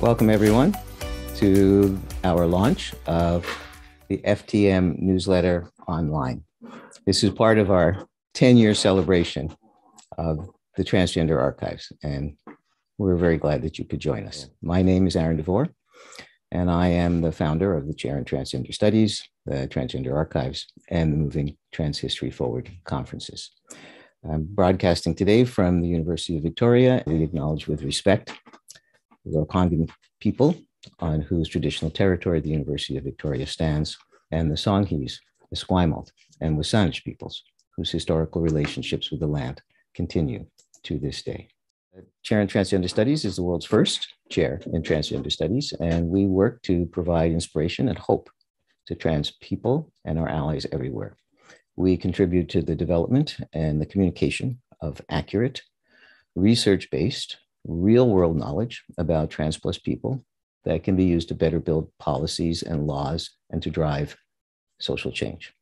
Welcome, everyone, to our launch of the FTM newsletter online. This is part of our 10-year celebration of the Transgender Archives, and we're very glad that you could join us. My name is Aaron DeVore, and I am the founder of the Chair in Transgender Studies, the Transgender Archives, and the Moving Trans History Forward conferences. I'm broadcasting today from the University of Victoria. We acknowledge with respect the Wakangan people on whose traditional territory the University of Victoria stands, and the Songhees, the Esquimalt, and Wasanich peoples, whose historical relationships with the land continue to this day. The Chair in Transgender Studies is the world's first chair in transgender studies, and we work to provide inspiration and hope to trans people and our allies everywhere. We contribute to the development and the communication of accurate, research-based, real-world knowledge about trans plus people that can be used to better build policies and laws and to drive social change.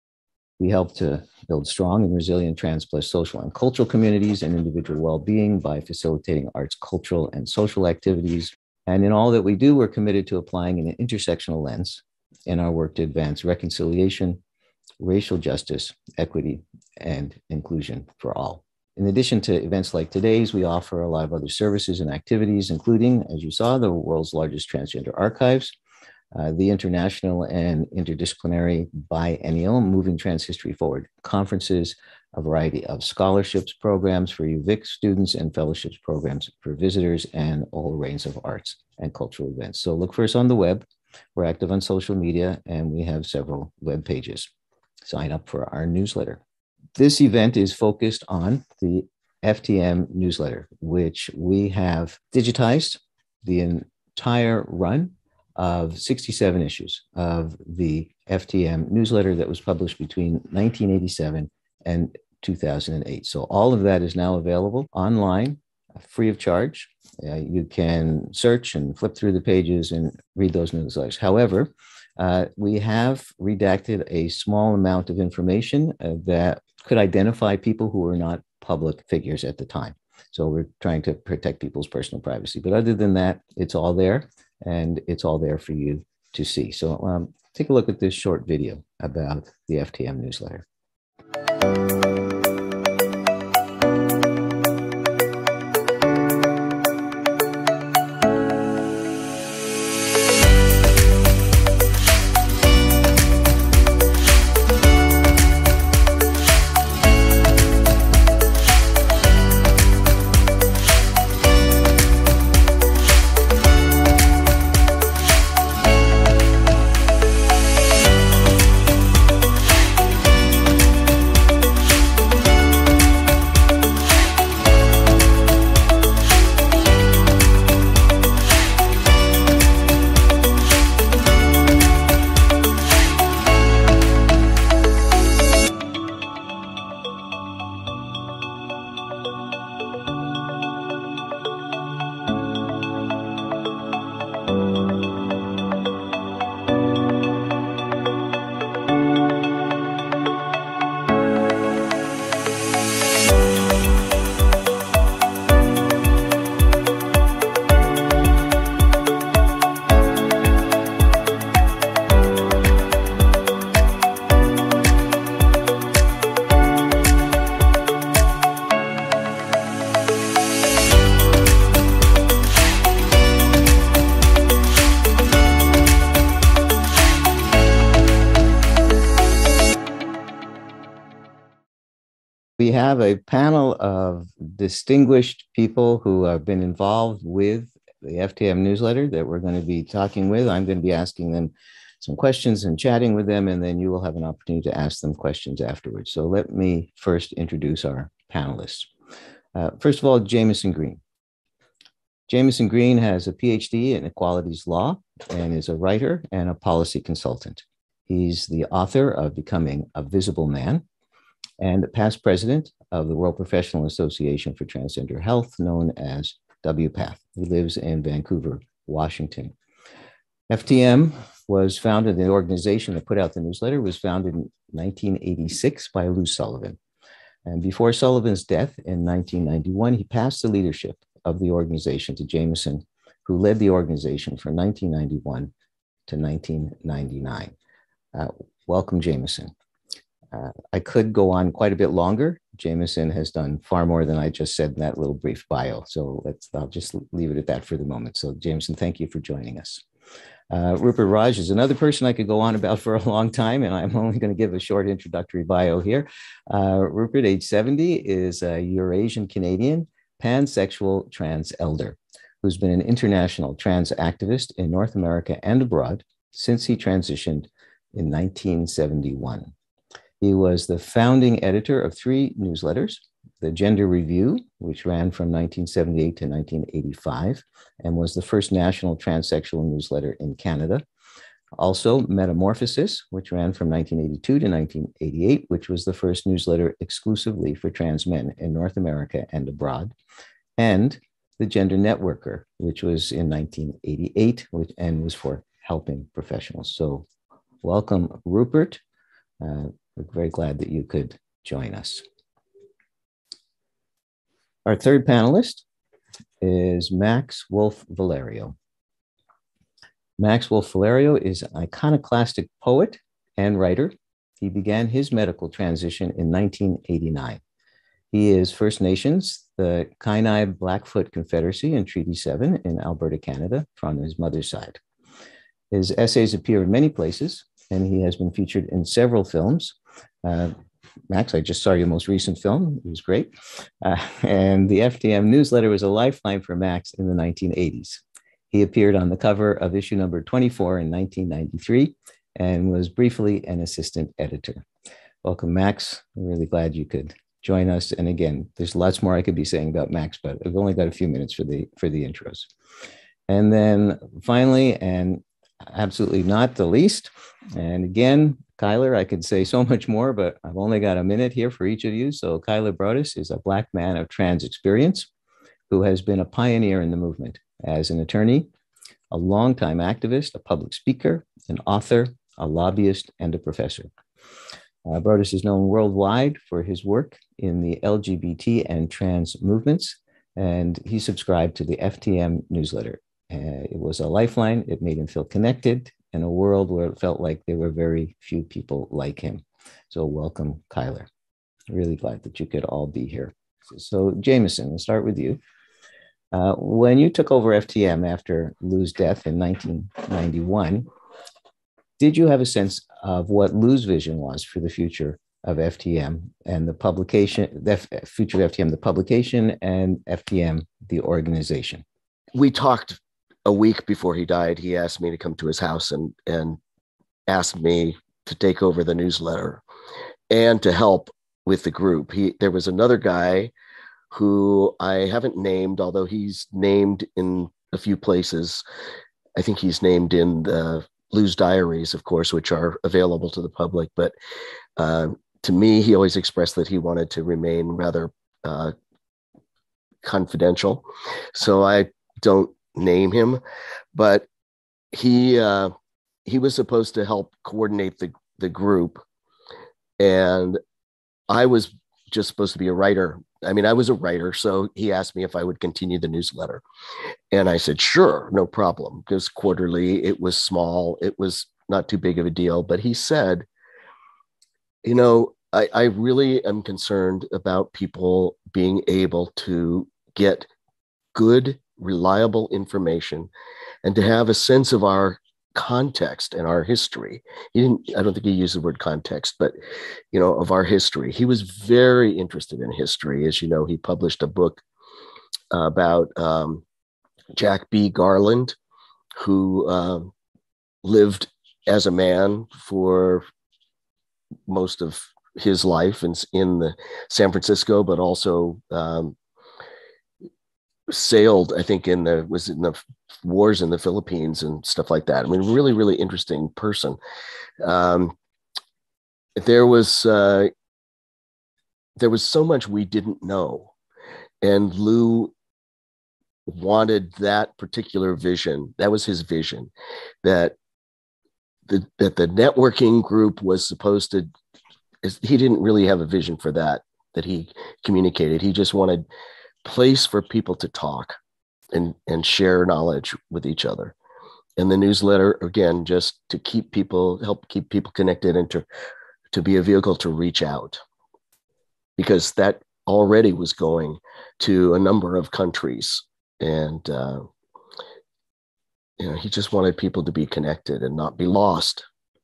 We help to build strong and resilient trans plus social and cultural communities and individual well-being by facilitating arts, cultural, and social activities. And in all that we do, we're committed to applying an intersectional lens in our work to advance reconciliation, racial justice, equity, and inclusion for all. In addition to events like today's, we offer a lot of other services and activities, including, as you saw, the world's largest transgender archives, the international and interdisciplinary biennial Moving Trans History Forward conferences, a variety of scholarships programs for UVic students and fellowships programs for visitors, and a whole range of arts and cultural events. So look for us on the web. We're active on social media, and we have several web pages. Sign up for our newsletter. This event is focused on the FTM newsletter, which we have digitized the entire run of 67 issues of the FTM newsletter that was published between 1987 and 2008. So all of that is now available online, free of charge. You can search and flip through the pages and read those newsletters. However, we have redacted a small amount of information that could identify people who were not public figures at the time. So we're trying to protect people's personal privacy. But other than that, it's all there, and it's all there for you to see. So take a look at this short video about the FTM newsletter. We have a panel of distinguished people who have been involved with the FTM newsletter that we're going to be talking with. I'm going to be asking them some questions and chatting with them, and then you will have an opportunity to ask them questions afterwards. So let me first introduce our panelists. First of all, Jamison Green. Jamison Green has a PhD in equalities law and is a writer and a policy consultant. He's the author of Becoming a Visible Man and the past president of the World Professional Association for Transgender Health, known as WPATH. He lives in Vancouver, Washington. FTM was founded, the organization that put out the newsletter was founded in 1986 by Lou Sullivan. And before Sullivan's death in 1991, he passed the leadership of the organization to Jamison, who led the organization from 1991 to 1999. Welcome, Jameson. I could go on quite a bit longer. Jameson has done far more than I just said in that little brief bio. So I'll just leave it at that for the moment. So Jameson, thank you for joining us. Rupert Raj is another person I could go on about for a long time, and I'm only going to give a short introductory bio here. Rupert, age 70, is a Eurasian Canadian pansexual trans elder who's been an international trans activist in North America and abroad since he transitioned in 1971. He was the founding editor of 3 newsletters: the Gender Review, which ran from 1978 to 1985 and was the first national transsexual newsletter in Canada. Also, Metamorphosis, which ran from 1982 to 1988, which was the first newsletter exclusively for trans men in North America and abroad. And the Gender Networker, which was in 1988 and was for helping professionals. So welcome, Rupert. We're very glad that you could join us. Our third panelist is Max Wolf-Valerio. Max Wolf-Valerio is an iconoclastic poet and writer. He began his medical transition in 1989. He is First Nations, the Kainai Blackfoot Confederacy in Treaty 7 in Alberta, Canada, from his mother's side. His essays appear in many places, and he has been featured in several films. Max, I just saw your most recent film. It was great. And the FTM newsletter was a lifeline for Max in the 1980s. He appeared on the cover of issue number 24 in 1993 and was briefly an assistant editor. Welcome, Max. I'm really glad you could join us. And again, there's lots more I could be saying about Max, but I've only got a few minutes for the intros. And then finally, and absolutely not the least, and again, Kyler, I could say so much more, but I've only got a minute here for each of you. So Kyler Broadus is a Black man of trans experience who has been a pioneer in the movement as an attorney, a longtime activist, a public speaker, an author, a lobbyist, and a professor. Broadus is known worldwide for his work in the LGBT and trans movements, and he subscribed to the FTM newsletter. It was a lifeline. It made him feel connected in a world where it felt like there were very few people like him. So welcome, Kyler. Really glad that you could all be here. So Jameson, we'll start with you. When you took over FTM after Lou's death in 1991, did you have a sense of what Lou's vision was for the future of FTM and the publication, the future of FTM, the publication, and FTM, the organization? We talked a week before he died. He asked me to come to his house and asked me to take over the newsletter and to help with the group. There was another guy who I haven't named, although he's named in a few places. I think he's named in the Lou's diaries, of course, which are available to the public. But to me, he always expressed that he wanted to remain rather confidential. So I don't name him, but he was supposed to help coordinate the group, and I was just supposed to be a writer. I mean, I was a writer, so he asked me if I would continue the newsletter, and I said sure, no problem, because quarterly, it was small, it was not too big of a deal. But he said, you know, I really am concerned about people being able to get good, reliable information and to have a sense of our context and our history. I don't think he used the word context, but, you know, of our history. He was very interested in history. As you know, he published a book about Jack B. Garland, who lived as a man for most of his life in San Francisco, but also sailed, I think, was in the wars in the Philippines and stuff like that. I mean, really, really interesting person. There was so much we didn't know, and Lou wanted that particular vision. That was his vision, that the networking group was supposed to. He didn't really have a vision for that he communicated. He just wanted place for people to talk and share knowledge with each other. And the newsletter, again, just to help keep people connected, and to be a vehicle to reach out, because that already was going to a number of countries. And, he just wanted people to be connected and not be lost.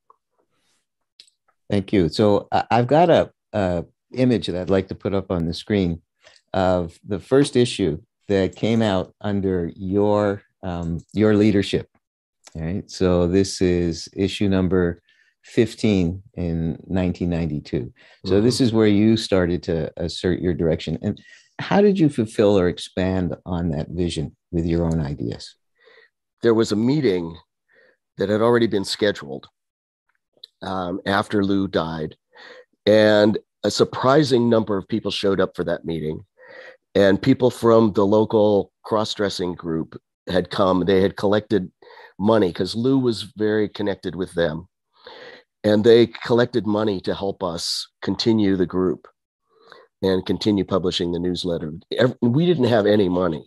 Thank you. So I've got a image that I'd like to put up on the screen of the first issue that came out under your leadership. All right. So this is issue number 15 in 1992. So this is where you started to assert your direction. And how did you fulfill or expand on that vision with your own ideas? There was a meeting that had already been scheduled after Lou died, and a surprising number of people showed up for that meeting. And people from the local cross-dressing group had come. They had collected money because Lou was very connected with them. And they collected money to help us continue the group and continue publishing the newsletter. We didn't have any money.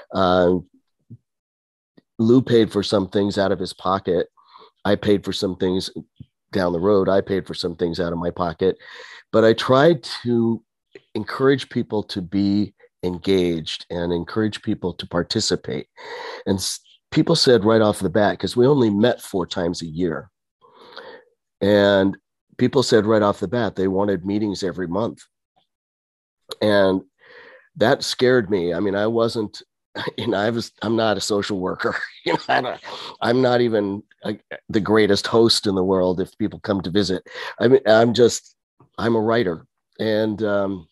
Lou paid for some things out of his pocket. I paid for some things down the road. I paid for some things out of my pocket. But I tried to encourage people to be engaged and encourage people to participate. And people said right off the bat, because we only met 4 times a year, and people said right off the bat they wanted meetings every month. And that scared me. I mean, I wasn't, I'm not a social worker. I'm not even the greatest host in the world if people come to visit. I mean, I'm a writer. And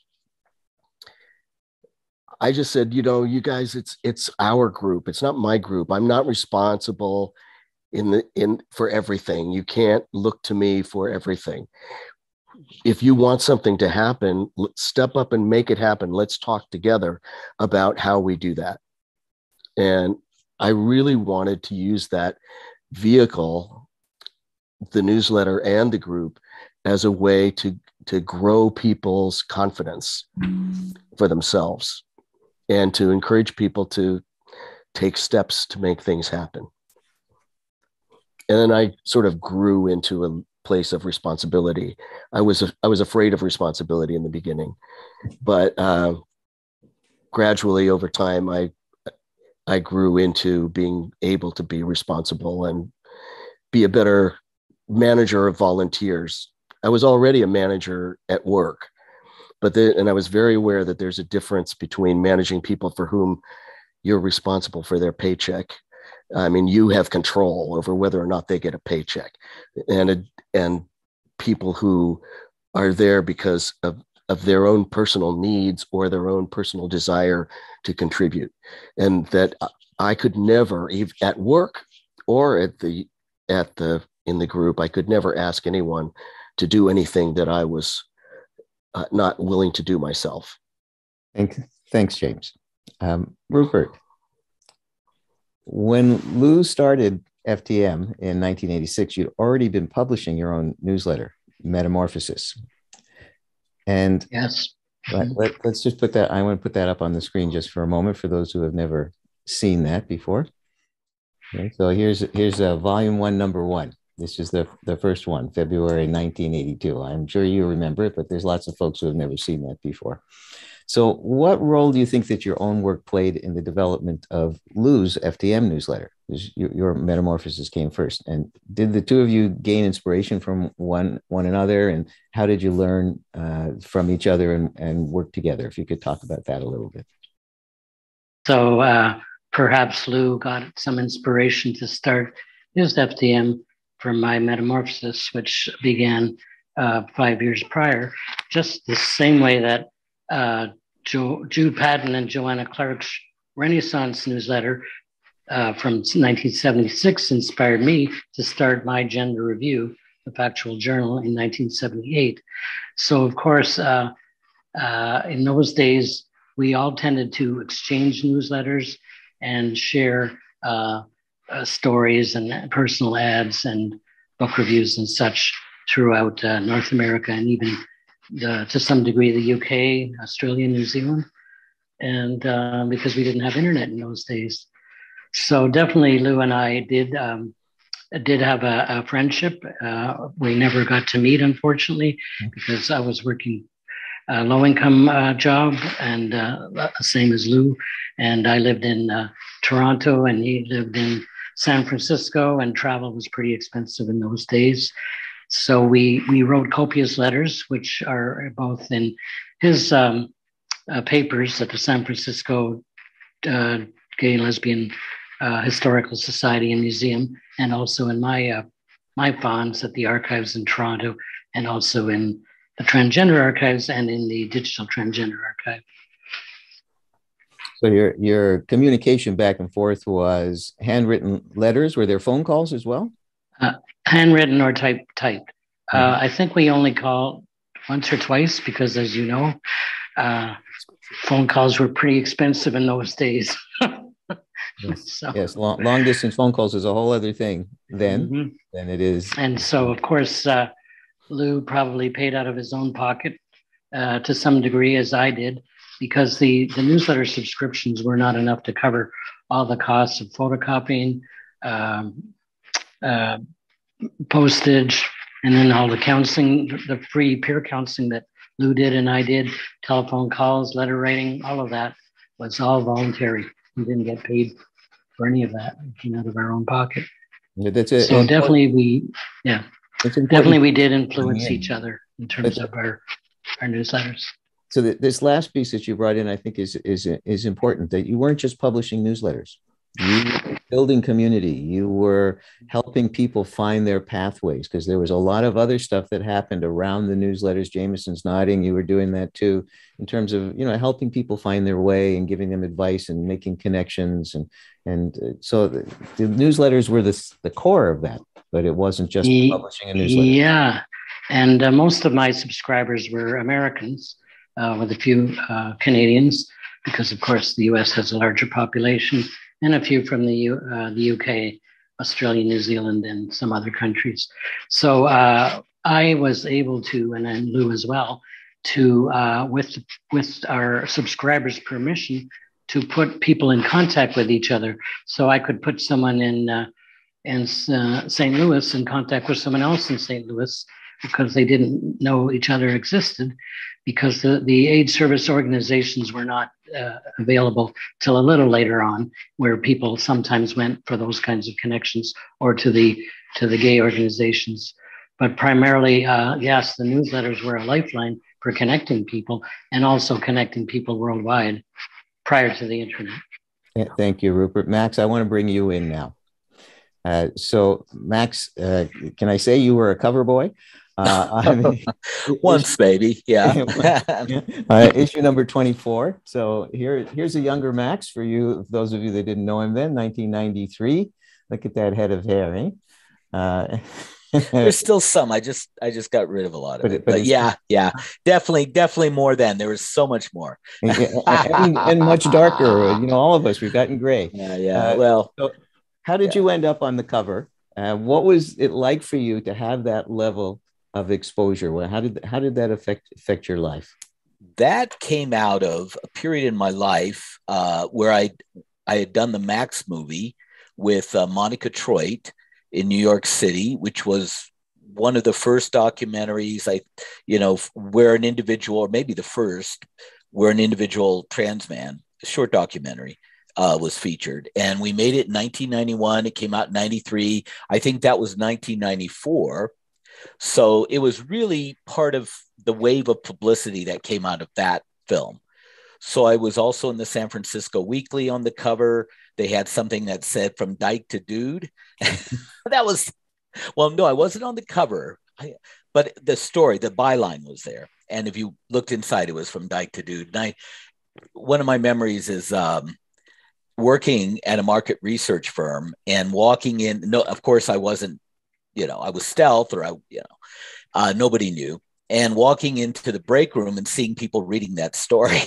I just said, you guys, it's our group. It's not my group. I'm not responsible for everything. You can't look to me for everything. If you want something to happen, let's step up and make it happen. Let's talk together about how we do that. And I really wanted to use that vehicle, the newsletter and the group, as a way to grow people's confidence for themselves and to encourage people to take steps to make things happen. And then I sort of grew into a place of responsibility. I was afraid of responsibility in the beginning, but gradually over time, I grew into being able to be responsible and be a better manager of volunteers. I was already a manager at work, and I was very aware that there's a difference between managing people for whom you're responsible for their paycheck. I mean, you have control over whether or not they get a paycheck, and people who are there because of their own personal needs or their own personal desire to contribute. And that I could never, at work or in the group, I could never ask anyone to do anything that I was not willing to do myself. Thanks, James. Rupert, when Lou started FTM in 1986, you'd already been publishing your own newsletter, Metamorphosis. And yes, let's just put that, I want to put that up on the screen just for a moment for those who have never seen that before. Okay, so here's volume 1, number 1. This is the first one, February 1982. I'm sure you remember it, but there's lots of folks who have never seen that before. So what role do you think that your own work played in the development of Lou's FTM newsletter? Your Metamorphosis came first. And did the two of you gain inspiration from one another? And how did you learn from each other and work together? If you could talk about that a little bit. So perhaps Lou got some inspiration to start his FTM from my Metamorphosis, which began 5 years prior, just the same way that Jude Patton and Joanna Clark's Renaissance newsletter from 1976 inspired me to start my Gender Review, the factual journal, in 1978. So, of course, in those days, we all tended to exchange newsletters and share stories and personal ads and book reviews and such throughout North America and even to some degree the UK, Australia, New Zealand. and because we didn't have internet in those days. So definitely Lou and I did have a friendship. We never got to meet, unfortunately, because I was working a low-income job, and same as Lou. And I lived in Toronto, and he lived in San Francisco, and travel was pretty expensive in those days. So we wrote copious letters, which are both in his papers at the San Francisco Gay and Lesbian Historical Society and Museum, and also in my fonds at the archives in Toronto, and also in the Transgender Archives and in the Digital Transgender Archive. So your communication back and forth was handwritten letters. Were there phone calls as well? Handwritten or typed. I think we only called once or twice because, as you know, phone calls were pretty expensive in those days. Yes, so. Yes. Long distance phone calls is a whole other thing than it is. And so, of course, Lou probably paid out of his own pocket to some degree, as I did, because the newsletter subscriptions were not enough to cover all the costs of photocopying, postage, and then all the counseling, the free peer counseling that Lou did and I did, telephone calls, letter writing, all of that was all voluntary. We didn't get paid for any of that. It came out of our own pocket. So definitely we did influence each other in terms of our newsletters. So this last piece that you brought in, I think is important, that you weren't just publishing newsletters. You were building community. You were helping people find their pathways, because there was a lot of other stuff that happened around the newsletters. Jameson's nodding. You were doing that too, in terms of, helping people find their way and giving them advice and making connections. And so the newsletters were the core of that, but it wasn't just publishing a newsletter. Yeah. And most of my subscribers were Americans, with a few Canadians, because of course the US has a larger population, and a few from the UK, Australia, New Zealand, and some other countries. So I was able to, and then Lou as well, to with our subscribers' permission, to put people in contact with each other. So I could put someone in St. Louis in contact with someone else in St. Louis, because they didn't know each other existed, because the AIDS service organizations were not available till a little later on, where people sometimes went for those kinds of connections, or to the gay organizations. But primarily, yes, the newsletters were a lifeline for connecting people, and also connecting people worldwide prior to the internet. Yeah, thank you, Rupert. Max, I want to bring you in now. So Max, can I say you were a cover boy? Once, baby. Yeah. Issue number 24. So here's a younger Max for you, those of you that didn't know him then, 1993. Look at that head of hair, eh? There's still some. I just got rid of a lot of it. But yeah, definitely more then. There was so much more. and much darker. All of us, we've gotten gray. Yeah. Well, so how did you end up on the cover? What was it like for you to have that level of exposure? Well, how did that affect your life? That came out of a period in my life where I had done the Max movie with Monica Troit in New York City, which was one of the first documentaries where an individual, or maybe the first, where an individual trans man, a short documentary, was featured. And we made it in 1991. It came out in 93. I think that was 1994. So it was really part of the wave of publicity that came out of that film. So I was also in the San Francisco Weekly on the cover. They had something that said "From Dyke to Dude." That was, well, no, I wasn't on the cover, but the story, the byline was there. And if you looked inside, it was "From Dyke to Dude." And one of my memories is working at a market research firm and walking in. No, of course I wasn't, I was stealth, or nobody knew. And walking into the break room and seeing people reading that story.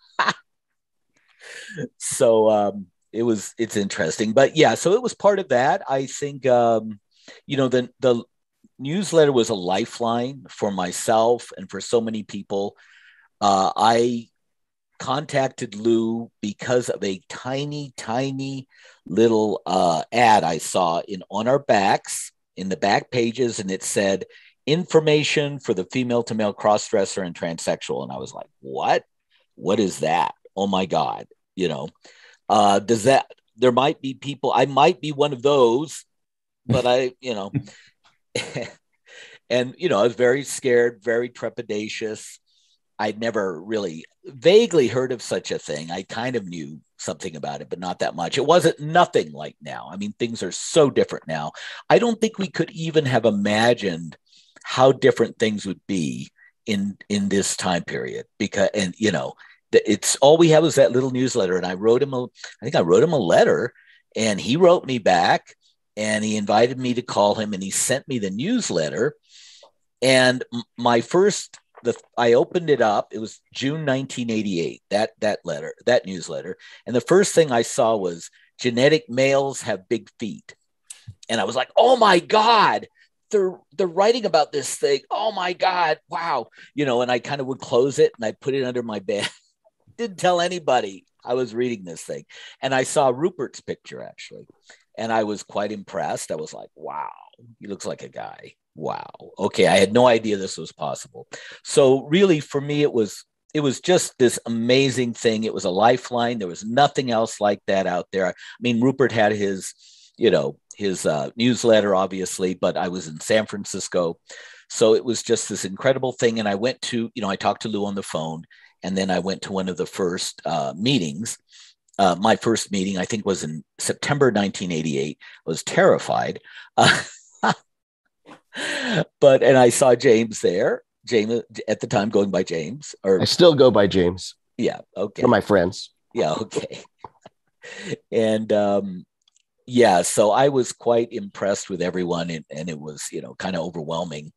So it's interesting, but yeah, so it was part of that. I think, the newsletter was a lifeline for myself and for so many people. I contacted Lou because of a tiny, tiny little ad I saw on our backs, in the back pages, and it said information for the female to male crossdresser and transsexual. And I was like, what is that? Oh my God. Does that, there might be people, I might be one of those, but and, I was very scared, very trepidatious. I'd never really vaguely heard of such a thing. I kind of knew something about it, but not that much. It wasn't nothing like now. I mean, things are so different now. I don't think we could even have imagined how different things would be in this time period, because, and, it's all we have is that little newsletter. And I wrote him a letter, and he wrote me back, and he invited me to call him, and he sent me the newsletter. And I opened it up. It was June 1988, that newsletter. And the first thing I saw was genetic males have big feet. And I was like, oh my God, they're writing about this thing. Oh my God. Wow. And I kind of would close it and I put it under my bed. Didn't tell anybody I was reading this thing. And I saw Rupert's picture, actually. And I was quite impressed. I was like, wow, he looks like a guy. Wow. Okay. I had no idea this was possible. So really, for me, it was just this amazing thing. It was a lifeline. There was nothing else like that out there. I mean, Rupert had his newsletter, obviously, but I was in San Francisco. So it was just this incredible thing. And I went to, I talked to Lou on the phone, and then I went to one of the first meetings. My first meeting, I think, was in September 1988. I was terrified. And I saw James there. James at the time going by James, or I still go by James. Yeah. Okay. For my friends. Yeah. Okay. And so I was quite impressed with everyone, and it was, kind of overwhelming.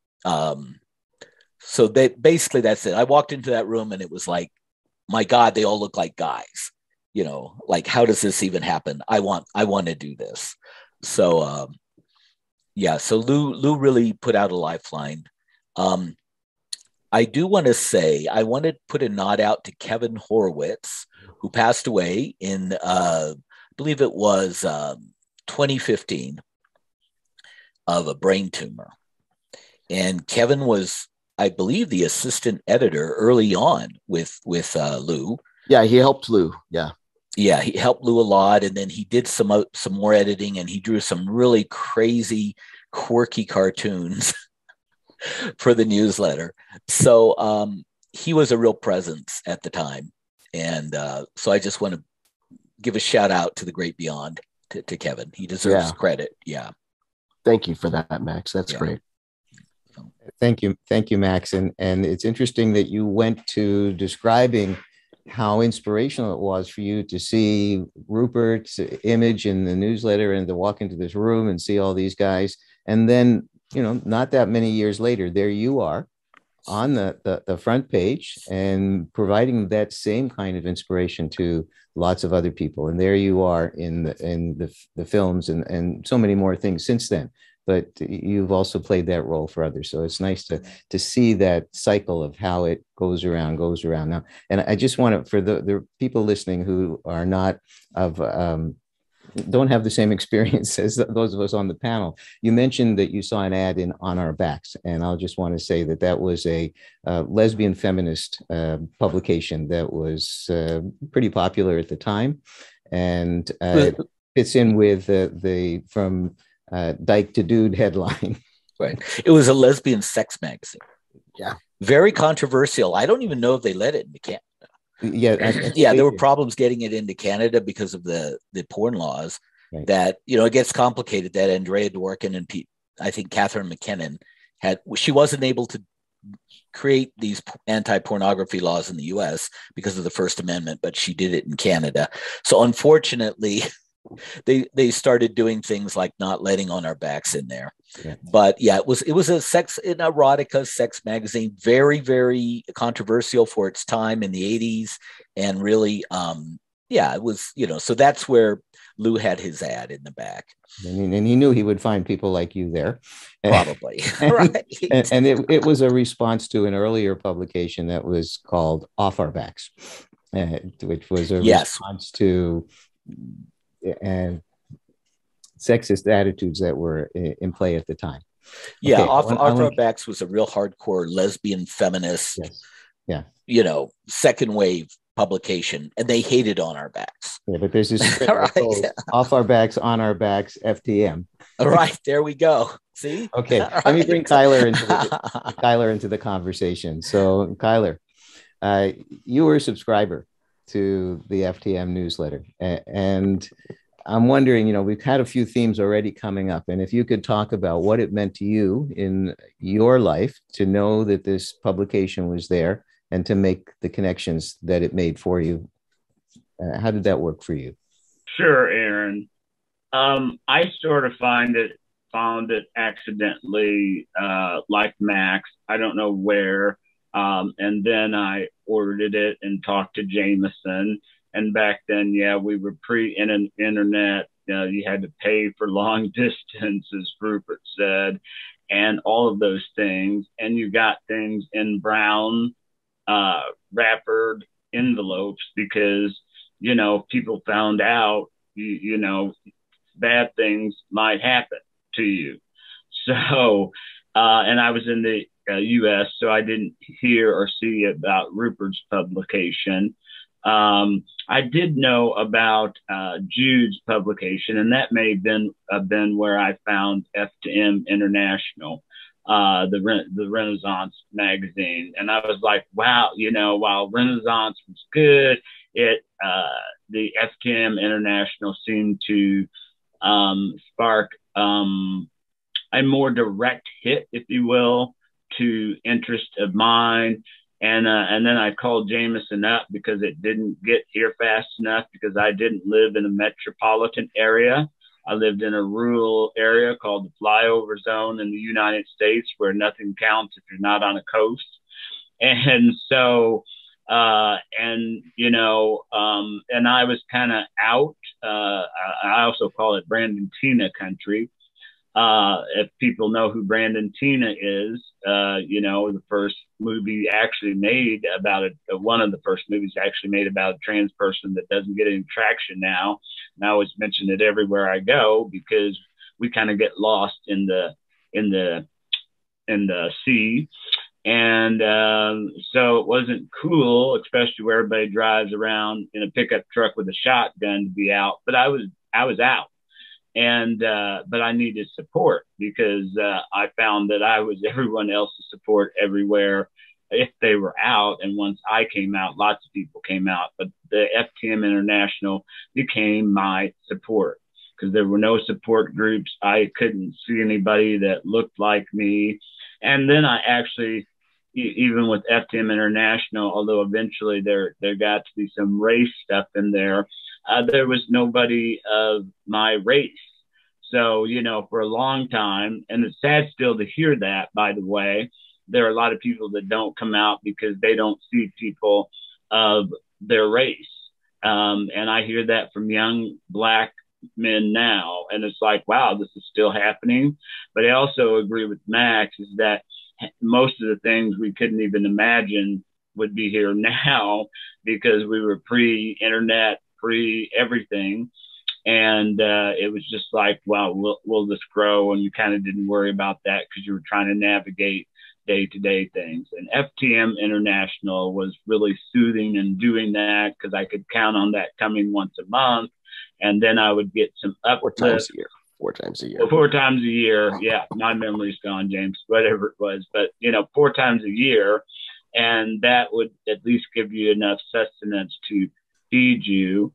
So that's it. I walked into that room, and it was like, my God, they all look like guys. Like, how does this even happen? I want to do this. So so Lou really put out a lifeline. I do want to say, I want to put a nod out to Kevin Horowitz, who passed away in, I believe it was 2015, of a brain tumor. And Kevin was, I believe, the assistant editor early on with Lou. Yeah, he helped Lou. Yeah. Yeah, he helped Lou a lot, and then he did some more editing, and he drew some really crazy, quirky cartoons for the newsletter. So he was a real presence at the time, and so I just want to give a shout out to the great beyond, to Kevin. He deserves credit. Yeah. Thank you for that, Max. That's great. Thank you, Max. And it's interesting that you went to describing how inspirational it was for you to see Rupert's image in the newsletter and to walk into this room and see all these guys. And then, not that many years later, there you are on the front page and providing that same kind of inspiration to lots of other people. And there you are in the films and so many more things since then. But you've also played that role for others. So it's nice to see that cycle of how it goes around now. And I just want to, for the people listening who are not don't have the same experience as those of us on the panel, you mentioned that you saw an ad on our backs. And I'll just want to say that was a lesbian feminist publication that was pretty popular at the time. And it fits in with the from Dyke to Dude headline. Right. It was a lesbian sex magazine. Yeah. Very controversial. I don't even know if they let it into Canada. Yeah. There were problems getting it into Canada because of the porn laws. Right. That, it gets complicated. That Andrea Dworkin and I think Catherine McKinnon she wasn't able to create these anti-pornography laws in the US because of the First Amendment, but she did it in Canada. So unfortunately, they started doing things like not letting On Our Backs in there. Yeah. But yeah, it was an erotica sex magazine, very, very controversial for its time in the 80s, and really yeah, it was, so that's where Lou had his ad in the back. And he knew he would find people like you there. Probably. And, right. And it was a response to an earlier publication that was called Off Our Backs, which was a response to sexist attitudes that were in play at the time. Yeah, okay, Off Our Backs was a real hardcore lesbian feminist, yes. Yeah, second wave publication, and they hated On Our Backs. Yeah, but there's this right. Off Our Backs, On Our Backs, FTM. All right, there we go. See? Okay, right. Let me bring Kyler into the conversation. So, Kyler, you were a subscriber to the FTM newsletter, and I'm wondering, we've had a few themes already coming up, and if you could talk about what it meant to you in your life to know that this publication was there and to make the connections that it made for you. How did that work for you? Sure, Aaron. I sort of found it accidentally, like Max. I don't know where. And then I ordered it and talked to Jameson. And back then, we were pre-internet. You had to pay for long distance, as Rupert said, and all of those things. And you got things in brown wrappered envelopes because, people found out, bad things might happen to you. So, and I was in the U.S., so I didn't hear or see about Rupert's publication. I did know about Jude's publication, and that may have been where I found FTM International, the Renaissance magazine. And I was like, wow, while Renaissance was good, the FTM International seemed to spark a more direct hit, if you will, to interest of mine. And then I called Jameson up because it didn't get here fast enough because I didn't live in a metropolitan area. I lived in a rural area called the flyover zone in the United States where nothing counts if you're not on a coast. And so, and I was kind of out. I also call it Brandon Tina country. If people know who Brandon Tina is, the first movie actually made about it. One of the first movies actually made about a trans person that doesn't get any traction now. And I always mention it everywhere I go because we kind of get lost in the sea. And so it wasn't cool, especially where everybody drives around in a pickup truck with a shotgun to be out. But I was out. And, but I needed support because I found that I was everyone else's support everywhere if they were out. And once I came out, lots of people came out, but the FTM International became my support because there were no support groups. I couldn't see anybody that looked like me. And then I actually, even with FTM International, although eventually there got to be some race stuff in there, there was nobody of my race. So, for a long time, and it's sad still to hear that, by the way, there are a lot of people that don't come out because they don't see people of their race. And I hear that from young Black men now. And it's like, wow, this is still happening. But I also agree with Max is that most of the things we couldn't even imagine would be here now because we were pre-internet, pre-everything. And it was just like, well, we'll just grow. And you kind of didn't worry about that because you were trying to navigate day-to-day things. And FTM International was really soothing in doing that because I could count on that coming once a month. And then I would get some uplift. 4 times a year. Well, 4 times a year. Yeah, my memory's gone, James, whatever it was. But, 4 times a year. And that would at least give you enough sustenance to feed you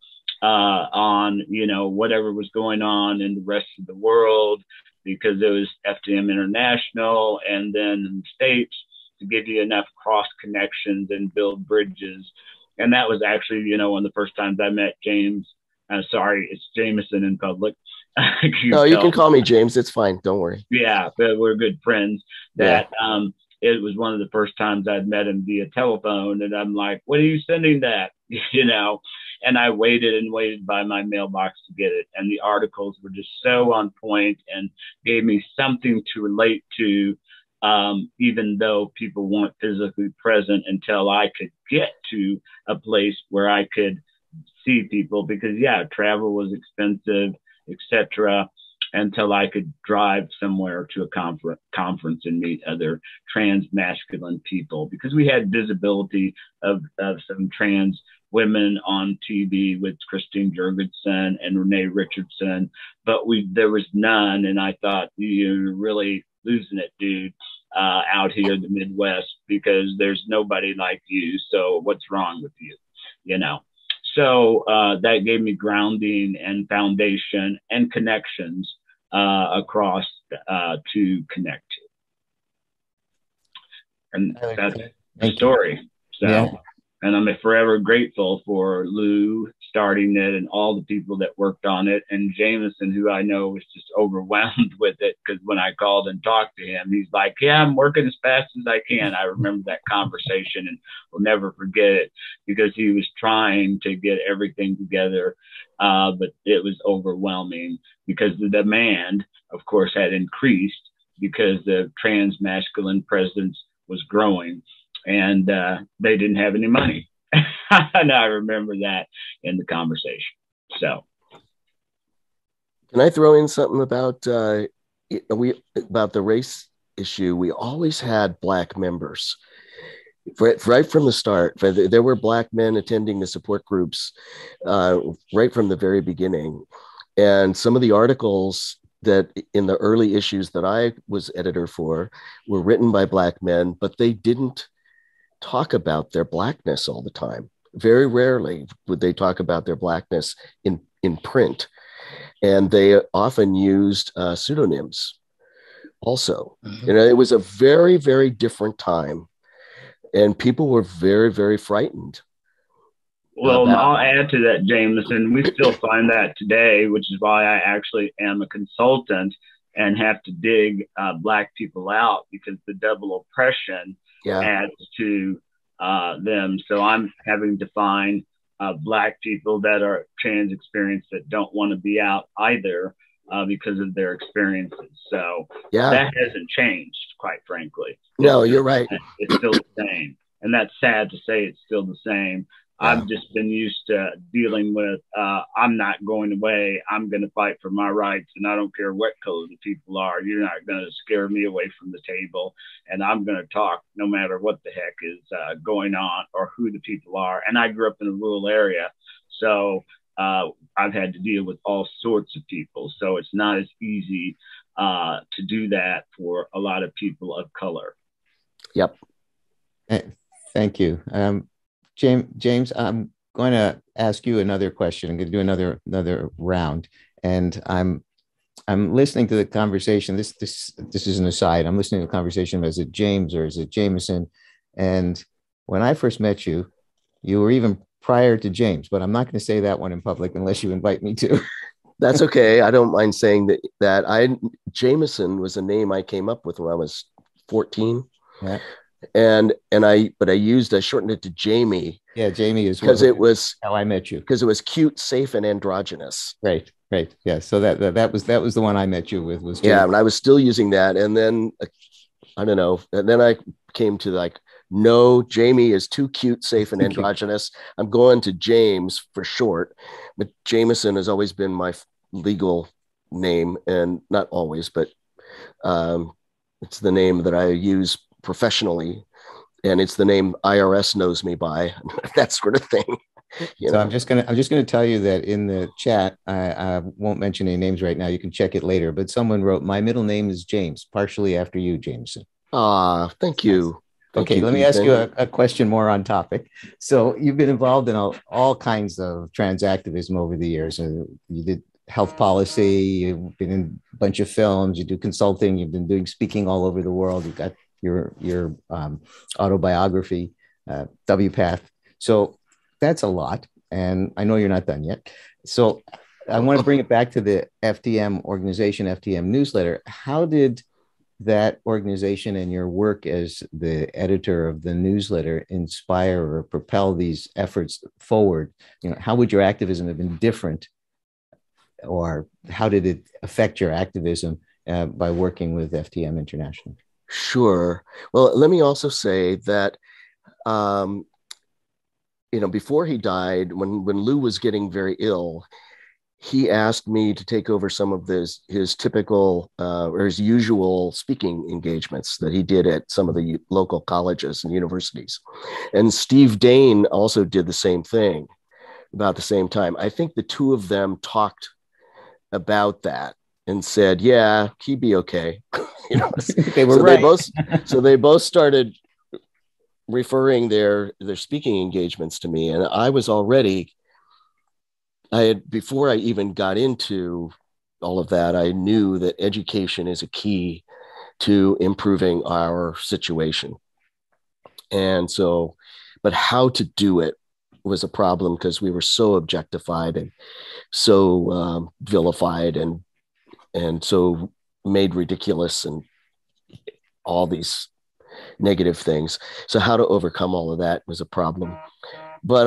on, whatever was going on in the rest of the world, because it was FTM International and then in the States to give you enough cross connections and build bridges. And that was actually, one of the first times I met James. Sorry, it's Jameson in public. No, you can call me James. It's fine. Don't worry. Yeah, but we're good friends. It was one of the first times I'd met him via telephone. And I'm like, what are you sending that? you know, and I waited and waited by my mailbox to get it. And the articles were just so on point and gave me something to relate to, even though people weren't physically present, until I could get to a place where I could see people, because yeah, travel was expensive, etc., until I could drive somewhere to a conference and meet other trans masculine people, because we had visibility of some trans women on TV with Christine Jurgensen and Renee Richardson, but there was none. And I thought, you're really losing it, dude, out here in the Midwest, because there's nobody like you. So what's wrong with you? You know? So that gave me grounding and foundation and connections across to connect to. And that's the story. So, yeah. And I'm forever grateful for Lou starting it and all the people that worked on it. And Jameson, who I know was just overwhelmed with it, because when I called and talked to him, he's like, yeah, I'm working as fast as I can. I remember that conversation and will never forget it, because he was trying to get everything together. But it was overwhelming, because the demand, of course, had increased because the trans masculine presence was growing. And they didn't have any money. And I remember that in the conversation. So, can I throw in something about the race issue? We always had Black members, right from the start. There were Black men attending the support groups right from the very beginning. And some of the articles that in the early issues that I was editor for were written by Black men, but they didn't talk about their Blackness all the time. Very rarely would they talk about their Blackness in print. And they often used pseudonyms also. Mm-hmm. You know, it was a very, very different time. And people were very, very frightened. Well, I'll add to that, Jameson. We still find that today, which is why I actually am a consultant and have to dig Black people out, because the double oppression adds to them. So I'm having to find Black people that are trans experienced that don't want to be out either because of their experiences. So that hasn't changed, quite frankly. No, you're right. It's still the same. And that's sad to say, it's still the same. I've just been used to dealing with, I'm not going away. I'm going to fight for my rights. And I don't care what color the people are. You're not going to scare me away from the table. And I'm going to talk no matter what the heck is going on or who the people are. And I grew up in a rural area. So I've had to deal with all sorts of people. So it's not as easy to do that for a lot of people of color. Yep. Thank you. James, I'm going to ask you another question. I'm going to do another round, and I'm listening to the conversation. This is an aside. I'm listening to the conversation. Is it James or is it Jameson? And when I first met you, you were even prior to James, but I'm not going to say that one in public unless you invite me to. That's okay. I don't mind saying that. Jameson was a name I came up with when I was 14. Yeah. I shortened it to Jamie. Yeah, Jamie is because it was how I met you. Because it was cute, safe, and androgynous. Right. Yeah. So that was the one I met you with. Was Jamie. Yeah, and I was still using that, and then I don't know. And then I came to like, no, Jamie is too cute, safe, and androgynous. I'm going to James for short, but Jameson has always been my legal name, and not always, but it's the name that I use professionally, and it's the name IRS knows me by, that sort of thing. So I'm just gonna tell you that in the chat, I won't mention any names right now. You can check it later. But someone wrote, "My middle name is James, partially after you, Jameson." Thank you. Okay, let me ask you a question more on topic. So you've been involved in all kinds of trans activism over the years. You did health policy. You've been in a bunch of films. You do consulting. You've been doing speaking all over the world. You've got your autobiography, WPATH. So that's a lot. And I know you're not done yet. So I want to bring it back to the FTM organization, FTM newsletter. How did that organization and your work as the editor of the newsletter inspire or propel these efforts forward? How would your activism have been different, or how did it affect your activism by working with FTM International? Sure. Well, let me also say that, before he died, when Lou was getting very ill, he asked me to take over some of his typical or his usual speaking engagements that he did at some of the local colleges and universities. And Steve Dane also did the same thing about the same time. I think the two of them talked about that and said, yeah, he'd be okay. They were right. They both started referring their speaking engagements to me. And before I even got into all of that, I knew that education is a key to improving our situation. And so, but how to do it was a problem because we were so objectified and so vilified and so made ridiculous and all these negative things. So how to overcome all of that was a problem. But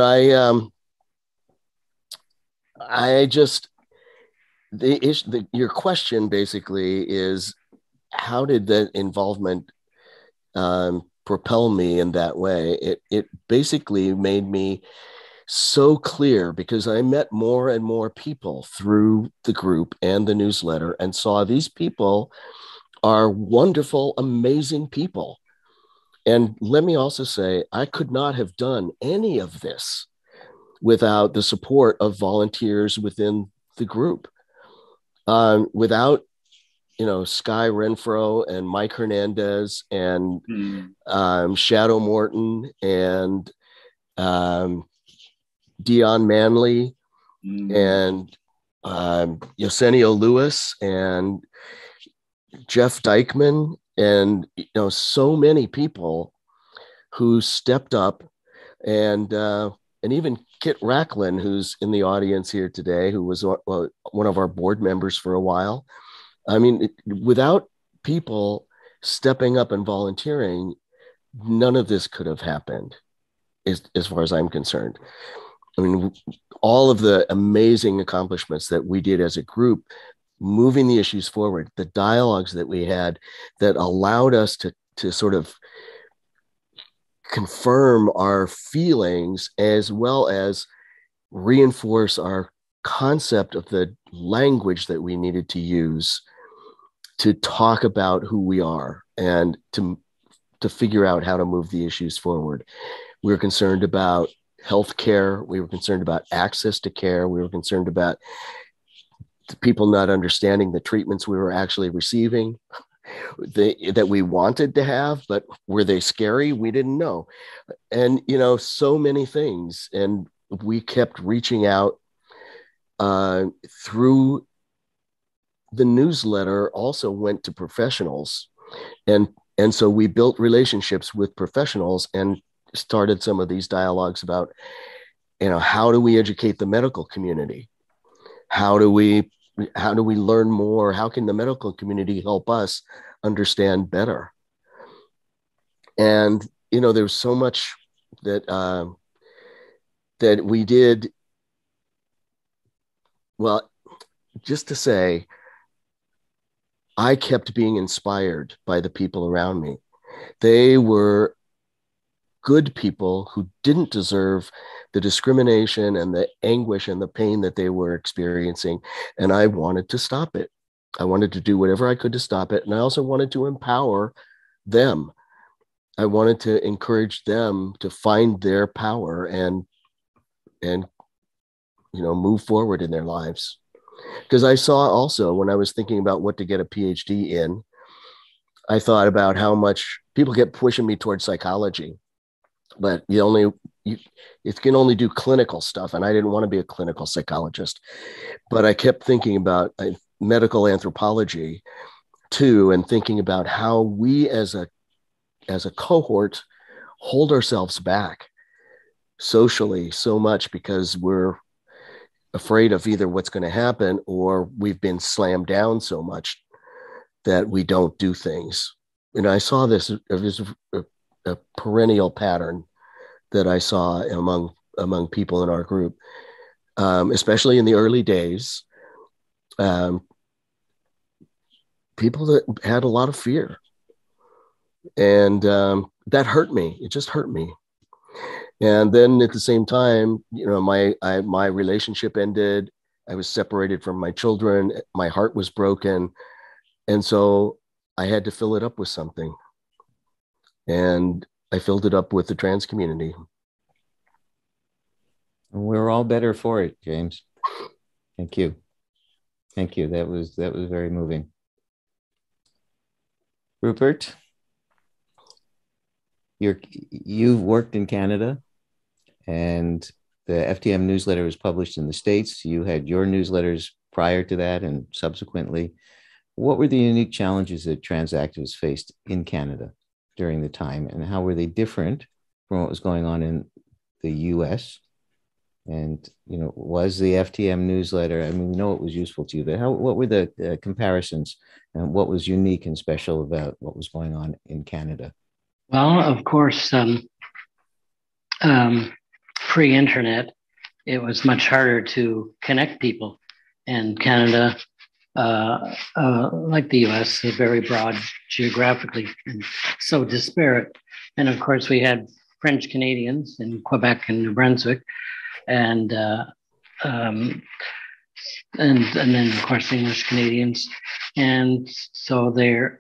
your question basically is, how did that involvement propel me in that way? It basically made me so clear, because I met more and more people through the group and the newsletter and saw these people are wonderful, amazing people. And let me also say, I could not have done any of this without the support of volunteers within the group. Without, Sky Renfro and Mike Hernandez and Shadow Morton and Dion Manley and Yosenio Lewis and Jeff Dykman, and so many people who stepped up, and even Kit Racklin, who's in the audience here today, who was one of our board members for a while. I mean, without people stepping up and volunteering, none of this could have happened, as far as I'm concerned. I mean, all of the amazing accomplishments that we did as a group, moving the issues forward, the dialogues that we had that allowed us to sort of confirm our feelings, as well as reinforce our concept of the language that we needed to use to talk about who we are and to figure out how to move the issues forward. We were concerned about healthcare. We were concerned about access to care. We were concerned about people not understanding the treatments we were actually receiving, that we wanted to have, but were they scary? We didn't know. And, so many things. And we kept reaching out through the newsletter, also went to professionals. And so we built relationships with professionals and started some of these dialogues about, how do we educate the medical community? How do we learn more? How can the medical community help us understand better? And, there's so much that we did. Well, just to say, I kept being inspired by the people around me. They were good people who didn't deserve the discrimination and the anguish and the pain that they were experiencing. And I wanted to stop it. I wanted to do whatever I could to stop it. And I also wanted to empower them. I wanted to encourage them to find their power and move forward in their lives. Because I saw also, when I was thinking about what to get a PhD in, I thought about how much people kept pushing me towards psychology, but it can only do clinical stuff. And I didn't want to be a clinical psychologist, but I kept thinking about medical anthropology too, and thinking about how we as a cohort hold ourselves back socially so much because we're afraid of either what's going to happen or we've been slammed down so much that we don't do things. And I saw this, a perennial pattern that I saw among people in our group, especially in the early days. People that had a lot of fear, and that hurt me. It just hurt me. And then at the same time, my relationship ended. I was separated from my children. My heart was broken, and so I had to fill it up with something. And I filled it up with the trans community. We're all better for it, James. Thank you. Thank you. That was very moving. Rupert, you've worked in Canada, and the FTM newsletter was published in the States. You had your newsletters prior to that and subsequently. What were the unique challenges that trans activists faced in Canada during the time, and how were they different from what was going on in the US? And, was the FTM newsletter, I mean, we know it was useful to you, but what were the comparisons, and what was unique and special about what was going on in Canada? Well, of course, pre-internet, it was much harder to connect people. And Canada, like the US, is very broad geographically and so disparate. And of course, we had French Canadians in Quebec and New Brunswick, and then of course English Canadians, and so there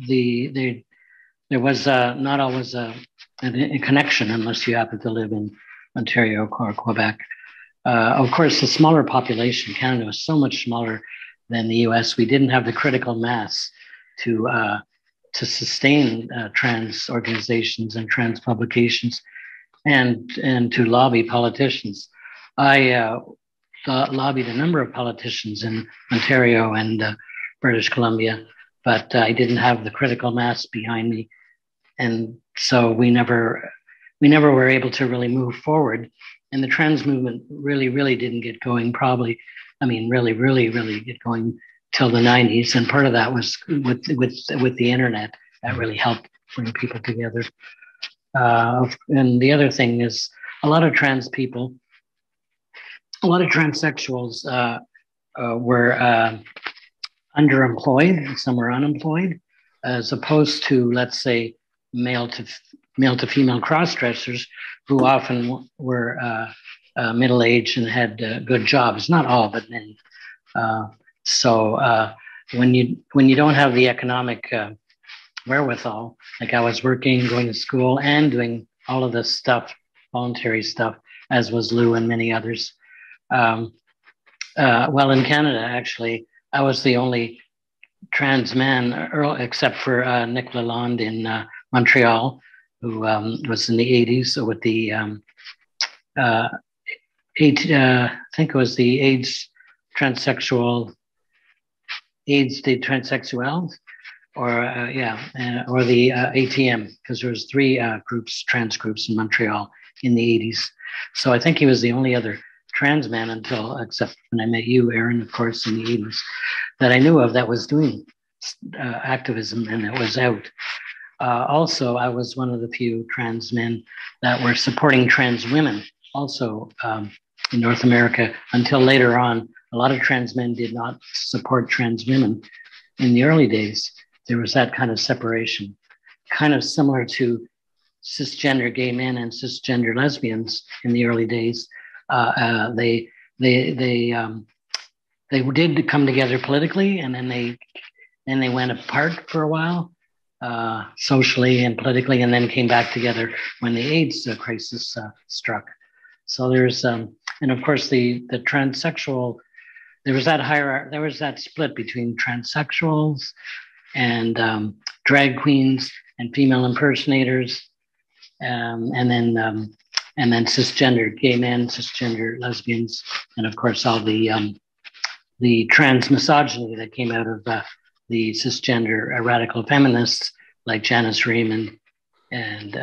was not always a connection unless you happen to live in Ontario or Quebec. Of course, the smaller population, Canada was so much smaller than the US. We didn't have the critical mass to sustain trans organizations and trans publications, and to lobby politicians. I lobbied a number of politicians in Ontario and British Columbia, but I didn't have the critical mass behind me, and so we never were able to really move forward. And the trans movement really didn't get going. Really get going till the 90s, and part of that was with the internet that really helped bring people together. And the other thing is, a lot of trans people, a lot of transsexuals were underemployed, some were unemployed, as opposed to, let's say, male to female cross-dressers who often were middle-aged and had good jobs. Not all, but many. So when you don't have the economic wherewithal, like I was working, going to school, and doing all of this stuff, voluntary stuff, as was Lou and many others. Well, in Canada, actually, I was the only trans man, except for Nick Lalonde in Montreal, who was in the 80s with the I think it was the AIDS de Transsexuels, or the ATM, because there was three trans groups in Montreal in the 80s. So I think he was the only other trans man except when I met you, Aaron, of course, in the 80s, that I knew of that was doing activism, and it was out. Also, I was one of the few trans men that were supporting trans women also in North America. Until later on, a lot of trans men did not support trans women. In the early days, there was that kind of separation, kind of similar to cisgender gay men and cisgender lesbians in the early days. They did come together politically, and then they went apart for a while, socially and politically, and then came back together when the AIDS crisis struck. So there's and of course the transsexual, there was that split between transsexuals and drag queens and female impersonators, and then cisgender gay men, cisgender lesbians, and of course all the trans misogyny that came out of the cisgender radical feminists like Janice Raymond and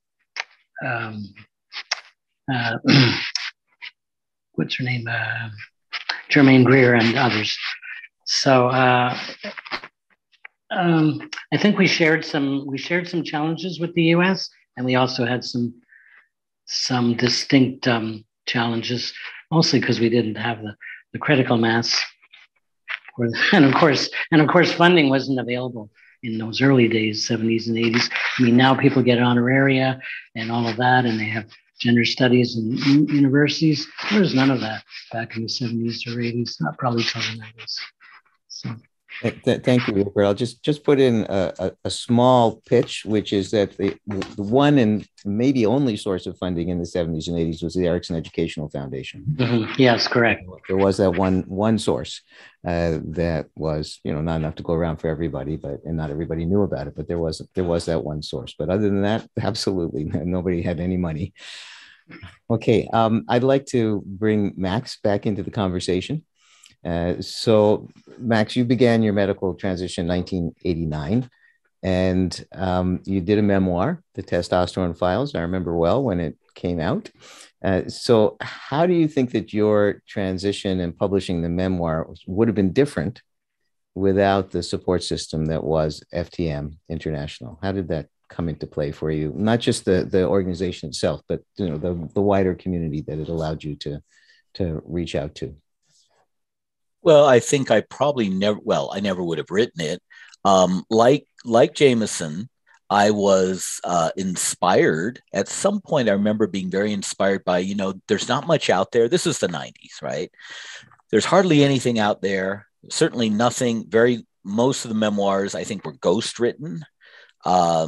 what's her name, Germaine Greer and others. So I think we shared some challenges with the U.S. and we also had some distinct challenges, mostly because we didn't have the critical mass, and of course, funding wasn't available in those early days, 70s and 80s. I mean, now people get honoraria and all of that, and they have gender studies in universities. There was none of that back in the 70s or 80s, not probably till the 90s. So. Thank you, Rupert. I'll just put in a small pitch, which is that the one and maybe only source of funding in the 70s and 80s was the Erickson Educational Foundation. Mm-hmm. Yes, correct. There was that one source that was, not enough to go around for everybody, and not everybody knew about it, but there was that one source. But other than that, absolutely nobody had any money. Okay, I'd like to bring Max back into the conversation. So, Max, you began your medical transition in 1989, and you did a memoir, The Testosterone Files. I remember well when it came out. So how do you think that your transition and publishing the memoir would have been different without the support system that was FTM International? How did that come into play for you? Not just the organization itself, but the wider community that it allowed you to reach out to. Well, I think I never would have written it. Like Jameson, I was inspired. At some point, I remember being very inspired by, there's not much out there. This is the 90s, right? There's hardly anything out there. Certainly nothing. Most of the memoirs, I think, were ghost written. I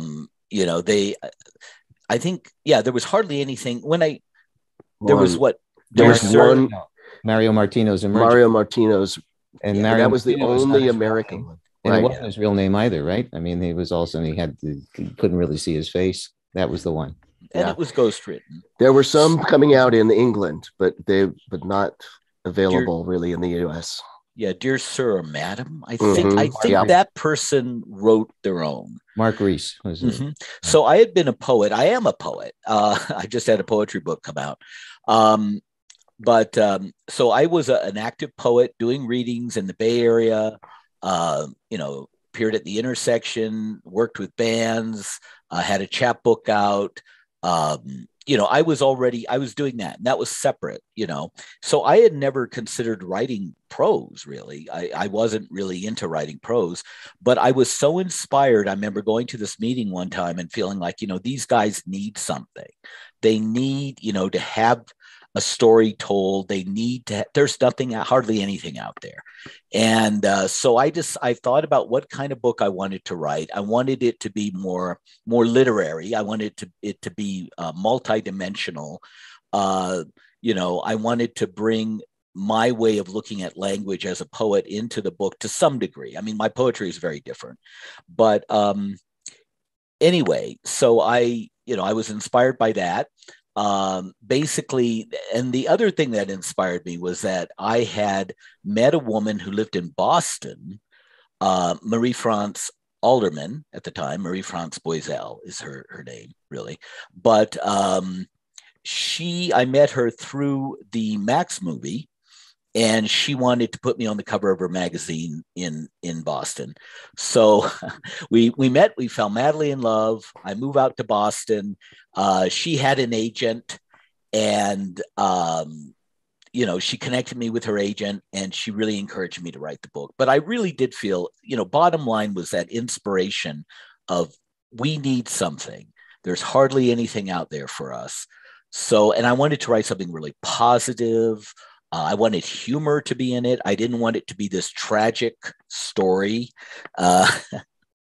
think, there was hardly anything. Mario Martino's Emerging. Mario Martino's, and that was the only American one. And it wasn't his real name either, right? I mean, he couldn't really see his face. That was the one. And it was ghost written. There were some coming out in England, but not available really in the US. Yeah, Dear Sir or Madam. I think that person wrote their own. Mark Rees was it? Mm-hmm. So I had been a poet. I am a poet. I just had a poetry book come out. So I was an active poet doing readings in the Bay Area, appeared at the Intersection, worked with bands, had a chapbook out. I was doing that, and that was separate, So I had never considered writing prose, really. I wasn't really into writing prose, but I was so inspired. I remember going to this meeting one time and feeling like, these guys need something. They need, to have a story told. They need to, there's hardly anything out there. And so I thought about what kind of book I wanted to write. I wanted it to be more literary. I wanted it to be multidimensional. I wanted to bring my way of looking at language as a poet into the book to some degree. I mean, my poetry is very different, but anyway, so I was inspired by that. Basically, and the other thing that inspired me was that I had met a woman who lived in Boston, Marie-France Alderman at the time. Marie-France Boiselle is her name, really. But I met her through the Max movie, and she wanted to put me on the cover of her magazine in Boston. So we met, we fell madly in love. I moved out to Boston. She had an agent, and, she connected me with her agent, and she really encouraged me to write the book. But I really did feel, bottom line was that inspiration of, we need something. There's hardly anything out there for us. So, and I wanted to write something really positive. I wanted humor to be in it. I didn't want it to be this tragic story. And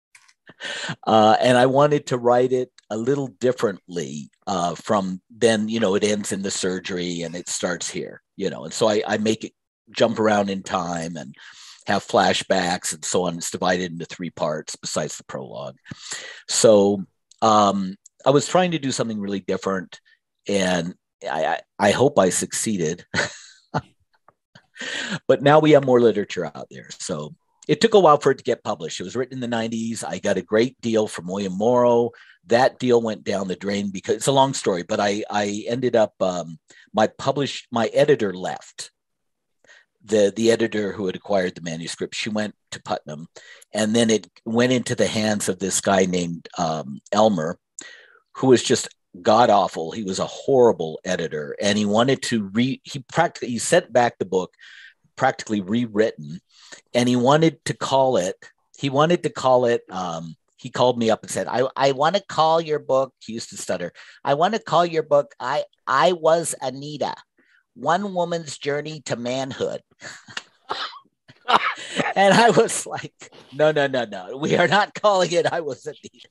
I wanted to write it a little differently from then, it ends in the surgery and it starts here, and so I make it jump around in time and have flashbacks and so on. It's divided into 3 parts besides the prologue. So I was trying to do something really different, and I hope I succeeded. But now we have more literature out there. So it took a while for it to get published. It was written in the 90s. I got a great deal from William Morrow. That deal went down the drain because it's a long story, but I ended up, my editor left. the editor who had acquired the manuscript, she went to Putnam, and then it went into the hands of this guy named Elmer, who was just god awful. He was a horrible editor, and he wanted to he sent back the book practically rewritten, and he wanted to call it. He called me up and said, I want to call your book. He used to stutter. I want to call your book. I Was Anita, One Woman's Journey to Manhood. And I was like, no. We are not calling it I Was Anita.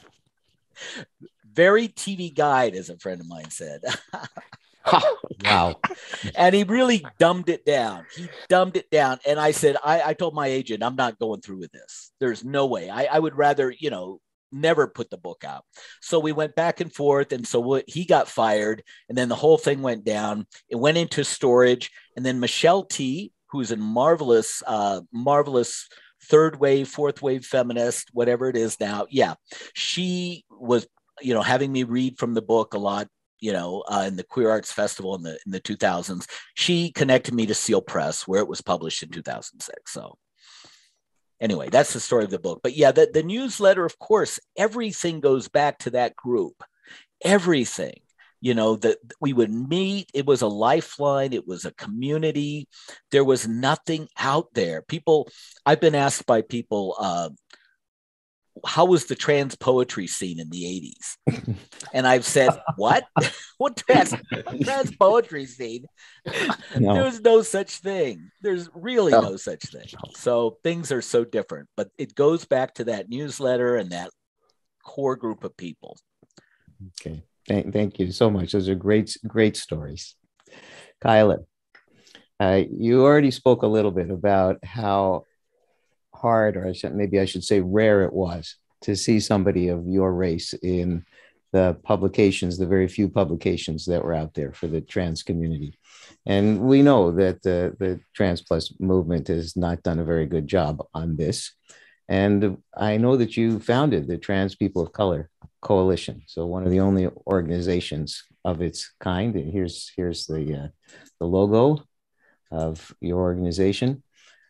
Very TV Guide, as a friend of mine said. Wow. And he really dumbed it down. And I said, I told my agent, I'm not going through with this. There's no way. I would rather, never put the book out. So we went back and forth. And so he got fired. And then the whole thing went down. It went into storage. And then Michelle T., who's a marvelous third wave, fourth wave feminist, whatever it is now. Yeah. She was, having me read from the book a lot, in the Queer Arts Festival in the 2000s. She connected me to Seal Press, where it was published in 2006. So anyway, that's the story of the book. But yeah, the newsletter, of course, everything goes back to that group. Everything, that we would meet. It was a lifeline. It was a community. There was nothing out there. I've been asked by people, how was the trans poetry scene in the 80s? And I've said, what? What trans poetry scene? No. There's no such thing. There's really no such thing. So things are so different, but it goes back to that newsletter and that core group of people. Okay. Thank you so much. Those are great stories. Kyla, you already spoke a little bit about how hard, or maybe I should say rare, it was to see somebody of your race in the publications, the very few publications that were out there for the trans community. And we know that the Trans Plus movement has not done a very good job on this. And I know that you founded the Trans People of Color Coalition, so one of the only organizations of its kind. And here's the logo of your organization.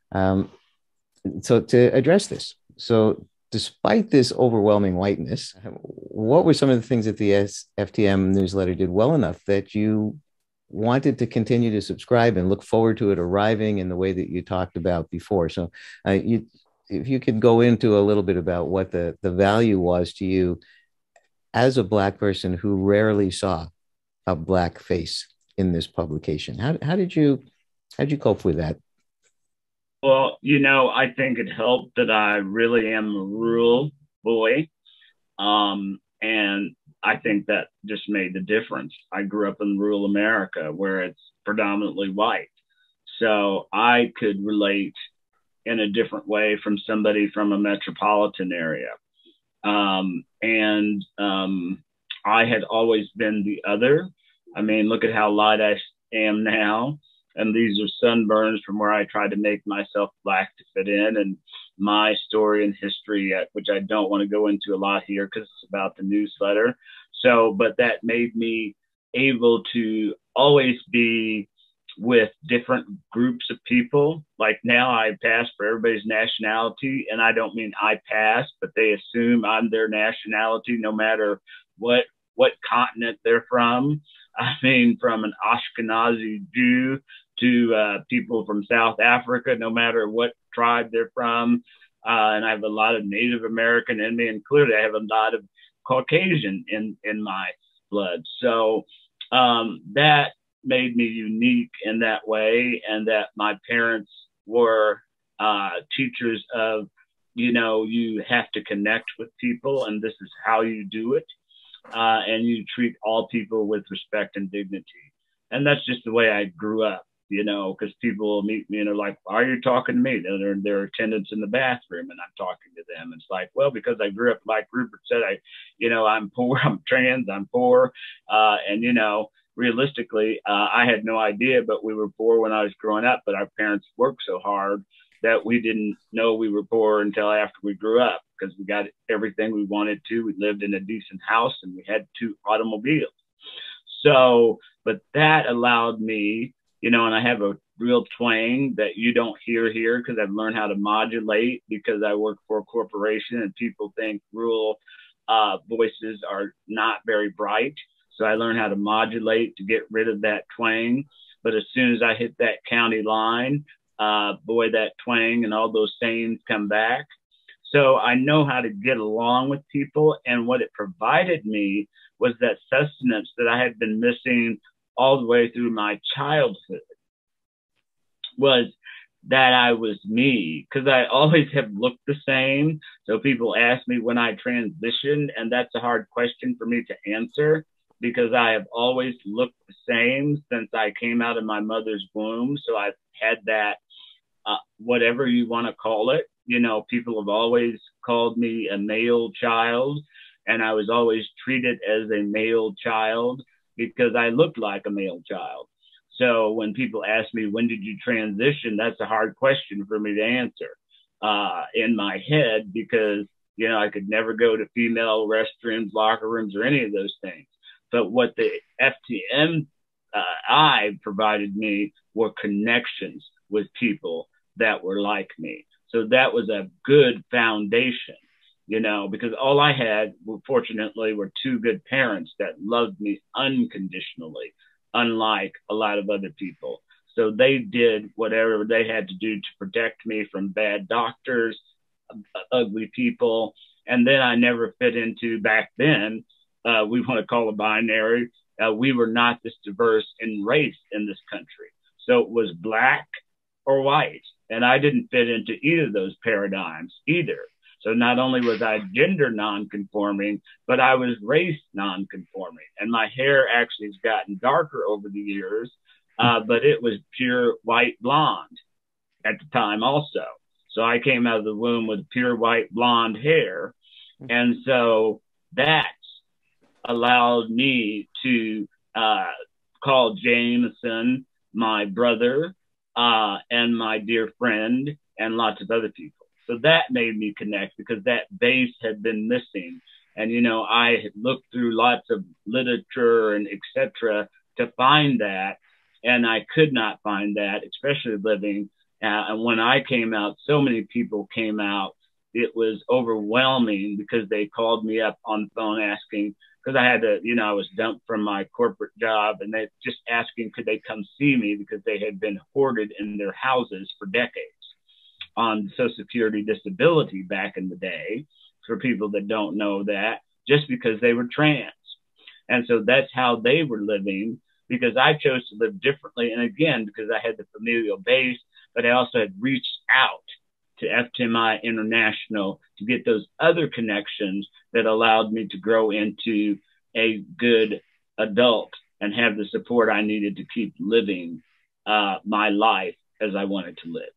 So to address this, so despite this overwhelming whiteness, what were some of the things that the FTM newsletter did well enough that you wanted to continue to subscribe and look forward to it arriving in the way that you talked about before? So if you could go into a little bit about what the value was to you as a Black person who rarely saw a Black face in this publication. How did you cope with that? Well, I think it helped that I really am a rural boy. And I think that just made the difference. I grew up in rural America where it's predominantly white. So I could relate in a different way from somebody from a metropolitan area. I had always been the other. I mean, look at how light I am now. And these are sunburns from where I tried to make myself Black to fit in, and my story and history, which I don't want to go into a lot here because it's about the newsletter. So, but that made me able to always be with different groups of people. Like now I pass for everybody's nationality, and I don't mean I pass, but they assume I'm their nationality no matter what continent they're from. I mean, from an Ashkenazi Jew to people from South Africa, no matter what tribe they're from. And I have a lot of Native American in me, and clearly I have a lot of Caucasian in my blood. So that made me unique in that way, and that my parents were teachers of, you have to connect with people, and this is how you do it. And you treat all people with respect and dignity. And that's just the way I grew up, because people will meet me and they're like, why are you talking to me? And they're attendants in the bathroom and I'm talking to them. It's like, well, because I grew up, like Rupert said, I'm poor, I'm trans, I'm poor. Realistically, I had no idea, but we were poor when I was growing up, but our parents worked so hard that we didn't know we were poor until after we grew up, because we got everything we wanted to. We lived in a decent house and we had 2 automobiles. So, but that allowed me and I have a real twang that you don't hear here because I've learned how to modulate because I work for a corporation and people think rural voices are not very bright. So I learned how to modulate to get rid of that twang. But as soon as I hit that county line, boy, that twang and all those sayings come back. So I know how to get along with people. And what it provided me was that sustenance that I had been missing all the way through my childhood, was that I was me, because I always have looked the same. So people ask me when I transitioned, and that's a hard question for me to answer because I have always looked the same since I came out of my mother's womb. So I've had that, whatever you want to call it. People have always called me a male child, and I was always treated as a male child because I looked like a male child. So when people ask me, when did you transition? That's a hard question for me to answer in my head because, I could never go to female restrooms, locker rooms, or any of those things. But what the FTM I provided me were connections with people that were like me. So that was a good foundation, because all I had, fortunately, were two good parents that loved me unconditionally, unlike a lot of other people. So they did whatever they had to do to protect me from bad doctors, ugly people. And then I never fit into, back then, we want to call it binary. We were not this diverse in race in this country. So it was black or white. And I didn't fit into either of those paradigms either. So not only was I gender non-conforming, but I was race non-conforming. And my hair actually has gotten darker over the years, but it was pure white blonde at the time also. So I came out of the womb with pure white blonde hair. And so that allowed me to call Jameson my brother and my dear friend and lots of other people. So that made me connect because that base had been missing. And, I had looked through lots of literature and etc. to find that. And I could not find that, especially living. And when I came out, so many people came out. It was overwhelming because they called me up on the phone asking, because I had to, I was dumped from my corporate job and they just asking, could they come see me because they had been hoarded in their houses for decades on Social Security disability back in the day, for people that don't know that, just because they were trans. And so that's how they were living, because I chose to live differently. And again, because I had the familial base, but I also had reached out to FTMI International to get those other connections that allowed me to grow into a good adult and have the support I needed to keep living my life as I wanted to live.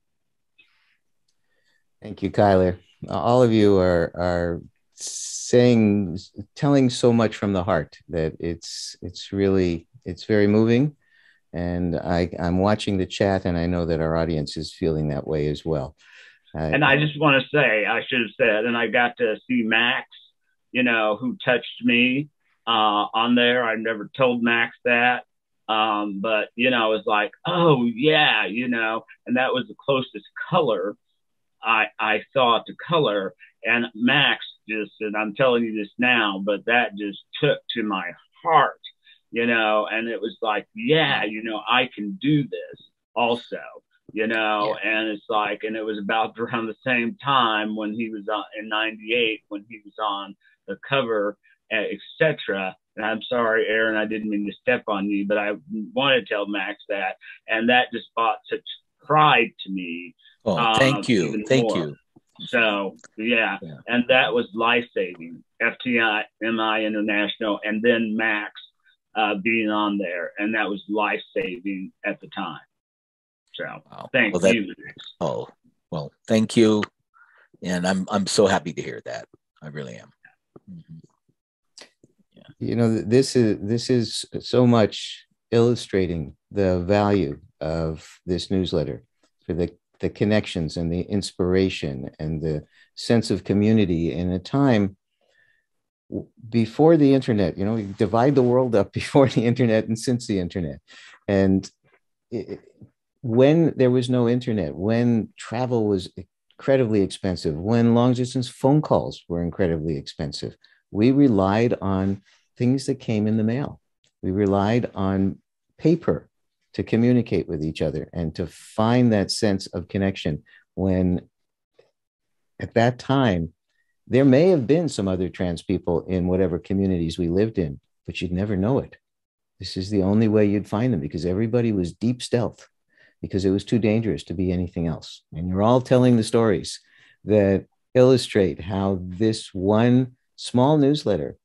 Thank you, Kyler. All of you are telling so much from the heart that it's very moving. And I'm watching the chat, and I know that our audience is feeling that way as well. And I just want to say, I should have said, and I got to see Max, who touched me on there. I never told Max that. But, I was like, oh, yeah, and that was the closest color I saw to color. And Max and I'm telling you this now, but that just took to my heart, and it was like, yeah, I can do this also. And it's like, and it was about around the same time when he was in 98, when he was on the cover, etc. And I'm sorry, Aaron, I didn't mean to step on you, but I want to tell Max that. And that just brought such pride to me. Oh, thank you. Thank you. So, yeah. And that was life-saving, FTMI International, and then Max being on there. And that was life-saving at the time. So thank you. Oh, well, thank you. And I'm so happy to hear that. I really am. Mm-hmm. Yeah. This is so much illustrating the value of this newsletter for the connections and the inspiration and the sense of community in a time before the internet. We divide the world up before the internet and since the internet. And when there was no internet, when travel was incredibly expensive, when long distance phone calls were incredibly expensive, we relied on things that came in the mail. We relied on paper to communicate with each other and to find that sense of connection, when at that time, there may have been some other trans people in whatever communities we lived in, but you'd never know it. This is the only way you'd find them, because everybody was deep stealth, because it was too dangerous to be anything else. And you're all telling the stories that illustrate how this one small newsletter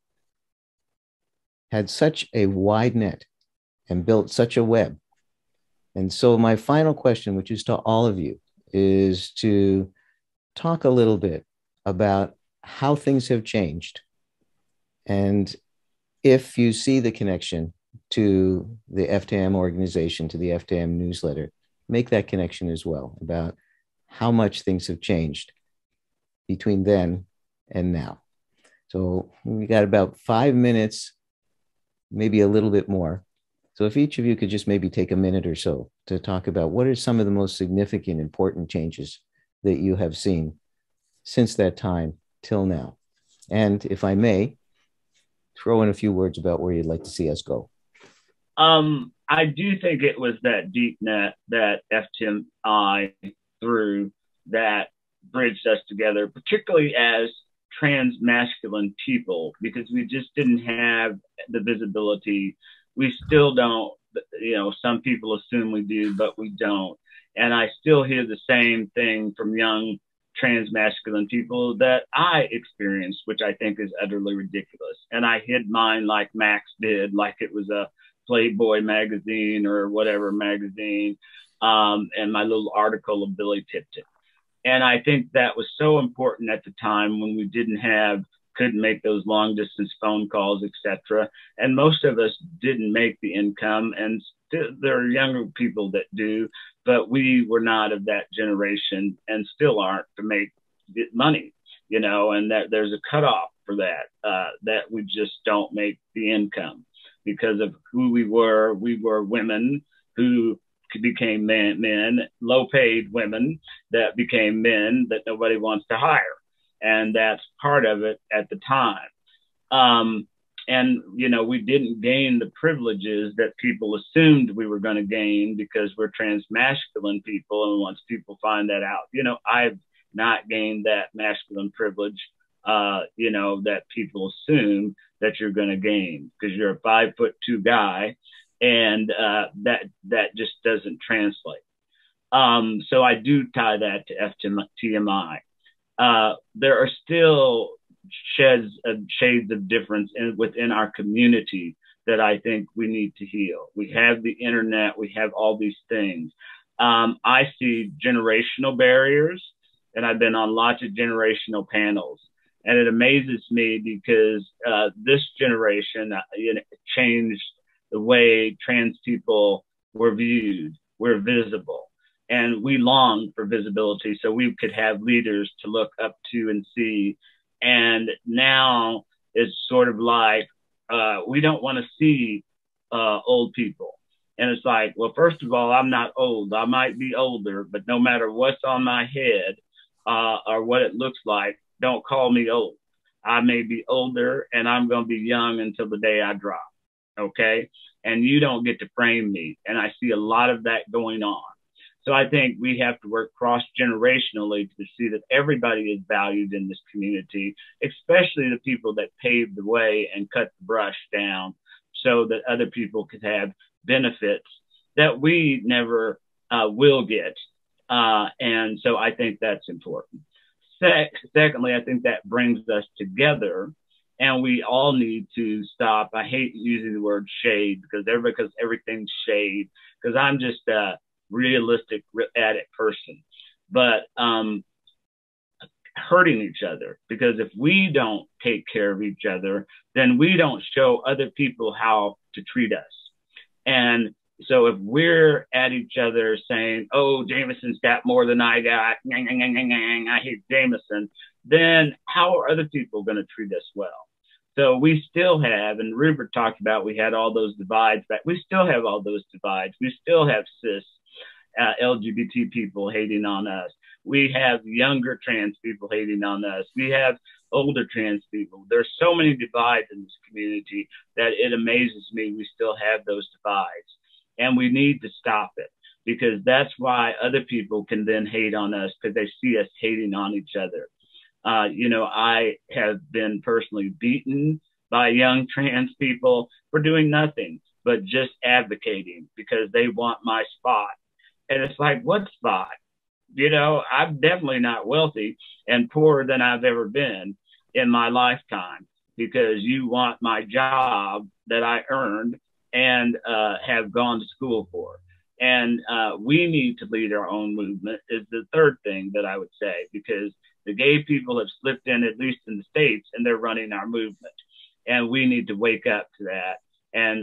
had such a wide net and built such a web. And so my final question, which is to all of you, is to talk a little bit about how things have changed. And if you see the connection to the FTM organization, to the FTM newsletter, make that connection as well about how much things have changed between then and now. So we got about 5 minutes, maybe a little bit more. So if each of you could just maybe take a minute or so to talk about what are some of the most significant, important changes that you have seen since that time till now. And if I may, throw in a few words about where you'd like to see us go. I do think it was that deep net that FTMI threw that bridged us together, particularly as trans masculine people, because we just didn't have the visibility. We still don't, some people assume we do, but we don't. And I still hear the same thing from young trans masculine people that I experienced, which I think is utterly ridiculous. And I hid mine like Max did, like it was a Playboy magazine or whatever magazine, and my little article of Billy Tipton. And I think that was so important at the time when we couldn't make those long distance phone calls, etc. And most of us didn't make the income, and there are younger people that do, but we were not of that generation and still aren't to make money, and that there's a cutoff for that, that we just don't make the income because of who we were. We were women who became men, low paid women that became men that nobody wants to hire. And that's part of it at the time. And, we didn't gain the privileges that people assumed we were going to gain because we're trans masculine people. And once people find that out, I've not gained that masculine privilege, that people assume that you're going to gain because you're a 5'2" guy. And that just doesn't translate. So I do tie that to FTMI. There are still shades of difference within our community that I think we need to heal. We have the internet, we have all these things. I see generational barriers, and I've been on lots of generational panels. And it amazes me because this generation changed the way trans people were viewed. We're visible. And we long for visibility so we could have leaders to look up to and see. And now it's sort of like, we don't want to see old people. And it's like, well, first of all, I'm not old. I might be older, but no matter what's on my head or what it looks like, don't call me old. I may be older and I'm going to be young until the day I drop. Okay. And you don't get to frame me. And I see a lot of that going on. So I think we have to work cross-generationally to see that everybody is valued in this community, especially the people that paved the way and cut the brush down so that other people could have benefits that we never will get. And so I think that's important. Secondly, I think that brings us together. And we all need to stop. I hate using the word shade because everything's shade, because I'm just a realistic addict person. But hurting each other, because if we don't take care of each other, then we don't show other people how to treat us. And so if we're at each other saying, oh, Jameson's got more than I got, I hate Jameson, then how are other people going to treat us well? So we still have, and Rupert talked about, we had all those divides, but we still have all those divides. We still have cis LGBT people hating on us. We have younger trans people hating on us. We have older trans people. There's so many divides in this community that it amazes me we still have those divides. And we need to stop it, because that's why other people can then hate on us, because they see us hating on each other. I have been personally beaten by young trans people for doing nothing but just advocating because they want my spot. And it's like, what spot? I'm definitely not wealthy and poorer than I've ever been in my lifetime, because you want my job that I earned and have gone to school for. And we need to lead our own movement is the third thing that I would say, because the gay people have slipped in, at least in the States, and they're running our movement. And we need to wake up to that. And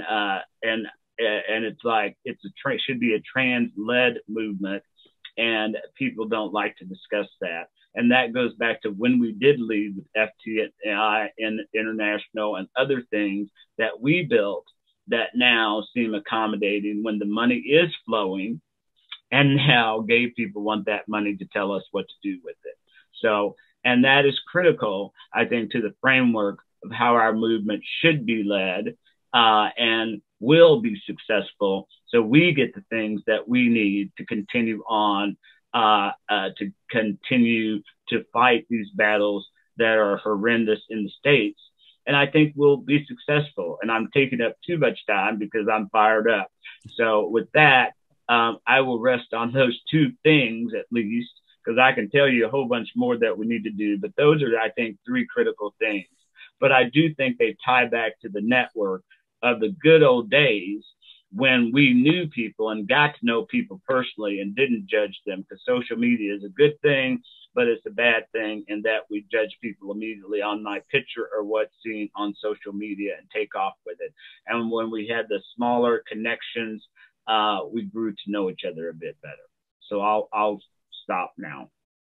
it's like, should be a trans-led movement, and people don't like to discuss that. And that goes back to when we did lead with FTI and International and other things that we built that now seem accommodating when the money is flowing, and now gay people want that money to tell us what to do with it. So, and that is critical, I think, to the framework of how our movement should be led and will be successful. So we get the things that we need to continue on, to continue to fight these battles that are horrendous in the States. And I think we'll be successful. And I'm taking up too much time because I'm fired up. So with that, I will rest on those two things at least, because I can tell you a whole bunch more that we need to do. But those are, I think, three critical things. But I do think they tie back to the network of the good old days when we knew people and got to know people personally and didn't judge them, because social media is a good thing, but it's a bad thing in that we judge people immediately on my picture or what's seen on social media and take off with it. And when we had the smaller connections, we grew to know each other a bit better. So I'll stop now.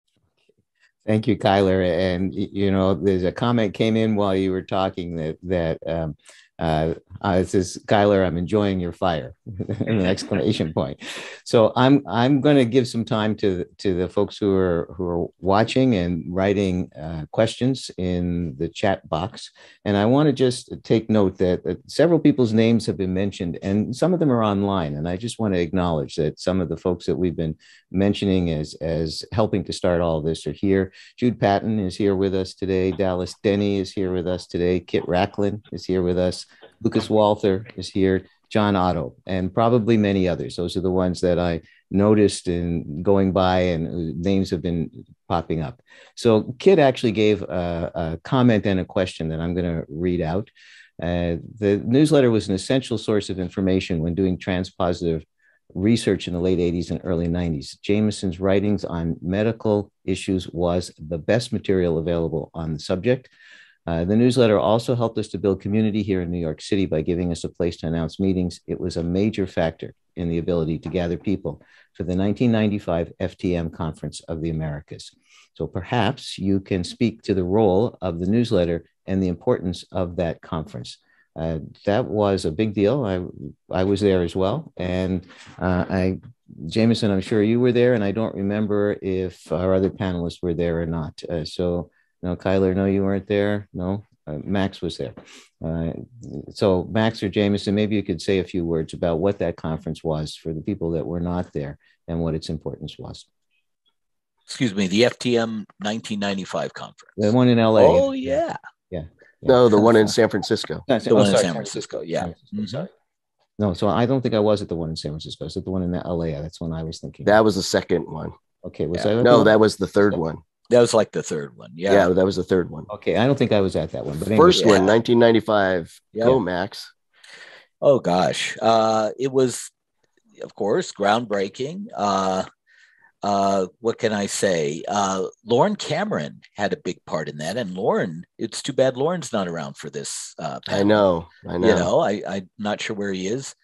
Thank you, Kyler. And, there's a comment came in while you were talking that it says, Kyler, I'm enjoying your fire, an exclamation point. So I'm going to give some time to the folks who are watching and writing questions in the chat box. And I want to just take note that several people's names have been mentioned, and some of them are online. And I just want to acknowledge that some of the folks that we've been mentioning as helping to start all this are here. Jude Patton is here with us today. Dallas Denny is here with us today. Kit Racklin is here with us. Lucas Walther is here, John Otto, and probably many others. Those are the ones that I noticed in going by, and names have been popping up. So Kit actually gave a comment and a question that I'm going to read out. The newsletter was an essential source of information when doing trans-positive research in the late 80s and early 90s. Jameson's writings on medical issues was the best material available on the subject. The newsletter also helped us to build community here in New York City by giving us a place to announce meetings. It was a major factor in the ability to gather people for the 1995 FTM Conference of the Americas. So perhaps you can speak to the role of the newsletter and the importance of that conference. That was a big deal. I was there as well. And Jameson, I'm sure you were there, and I don't remember if our other panelists were there or not. No, Kyler, no, you weren't there. No, Max was there. So Max or Jameson, maybe you could say a few words about what that conference was for the people that were not there and what its importance was. Excuse me, the FTM 1995 conference. The one in LA. Oh, yeah. Yeah. No, the one in San Francisco. The one in San Francisco, yeah. Sorry. No, so I don't think I was at the one in San Francisco. I was at the one in LA. That's one I was thinking. That was the second one. Okay. No, that was the third one. That was like the third one. Yeah. Yeah, that was the third one. Okay. I don't think I was at that one. But anyway, first one, 1995. Yeah. Go, Max. Oh, gosh. It was, of course, groundbreaking. What can I say? Lauren Cameron had a big part in that. And Lauren, it's too bad Lauren's not around for this panel. I know. You know, I'm not sure where he is.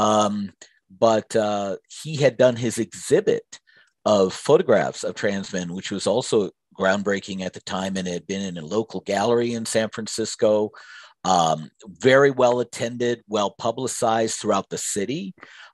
But he had done his exhibit of photographs of trans men, which was also groundbreaking at the time, and it had been in a local gallery in San Francisco. Very well attended, well publicized throughout the city.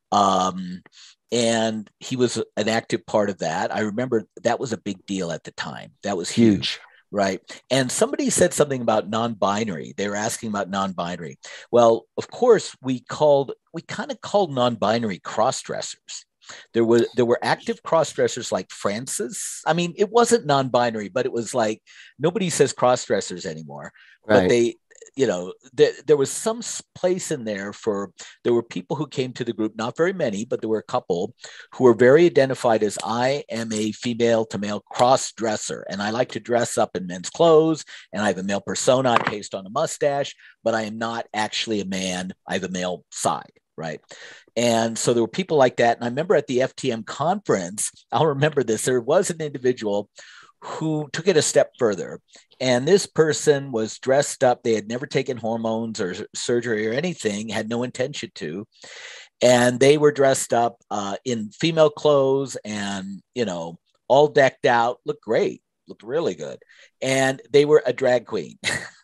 And he was an active part of that. I remember that was a big deal at the time. That was huge. Right. And somebody said something about non-binary. They were asking about non-binary. Well, of course, we kind of called non-binary cross-dressers. There were active cross-dressers like Francis. I mean, it wasn't non-binary, but it was like nobody says cross-dressers anymore. Right. But they, you know, there was some place in there there were people who came to the group, not very many, but there were a couple who were very identified as, I am a female to male cross dresser, and I like to dress up in men's clothes, and I have a male persona, I paste on a mustache, but I am not actually a man. I have a male side, right? And so there were people like that. And I remember at the FTM conference, I'll remember this, there was an individual who took it a step further. And this person was dressed up. They had never taken hormones or surgery or anything, had no intention to. And they were dressed up in female clothes and, you know, all decked out, looked great, looked really good. And they were a drag queen.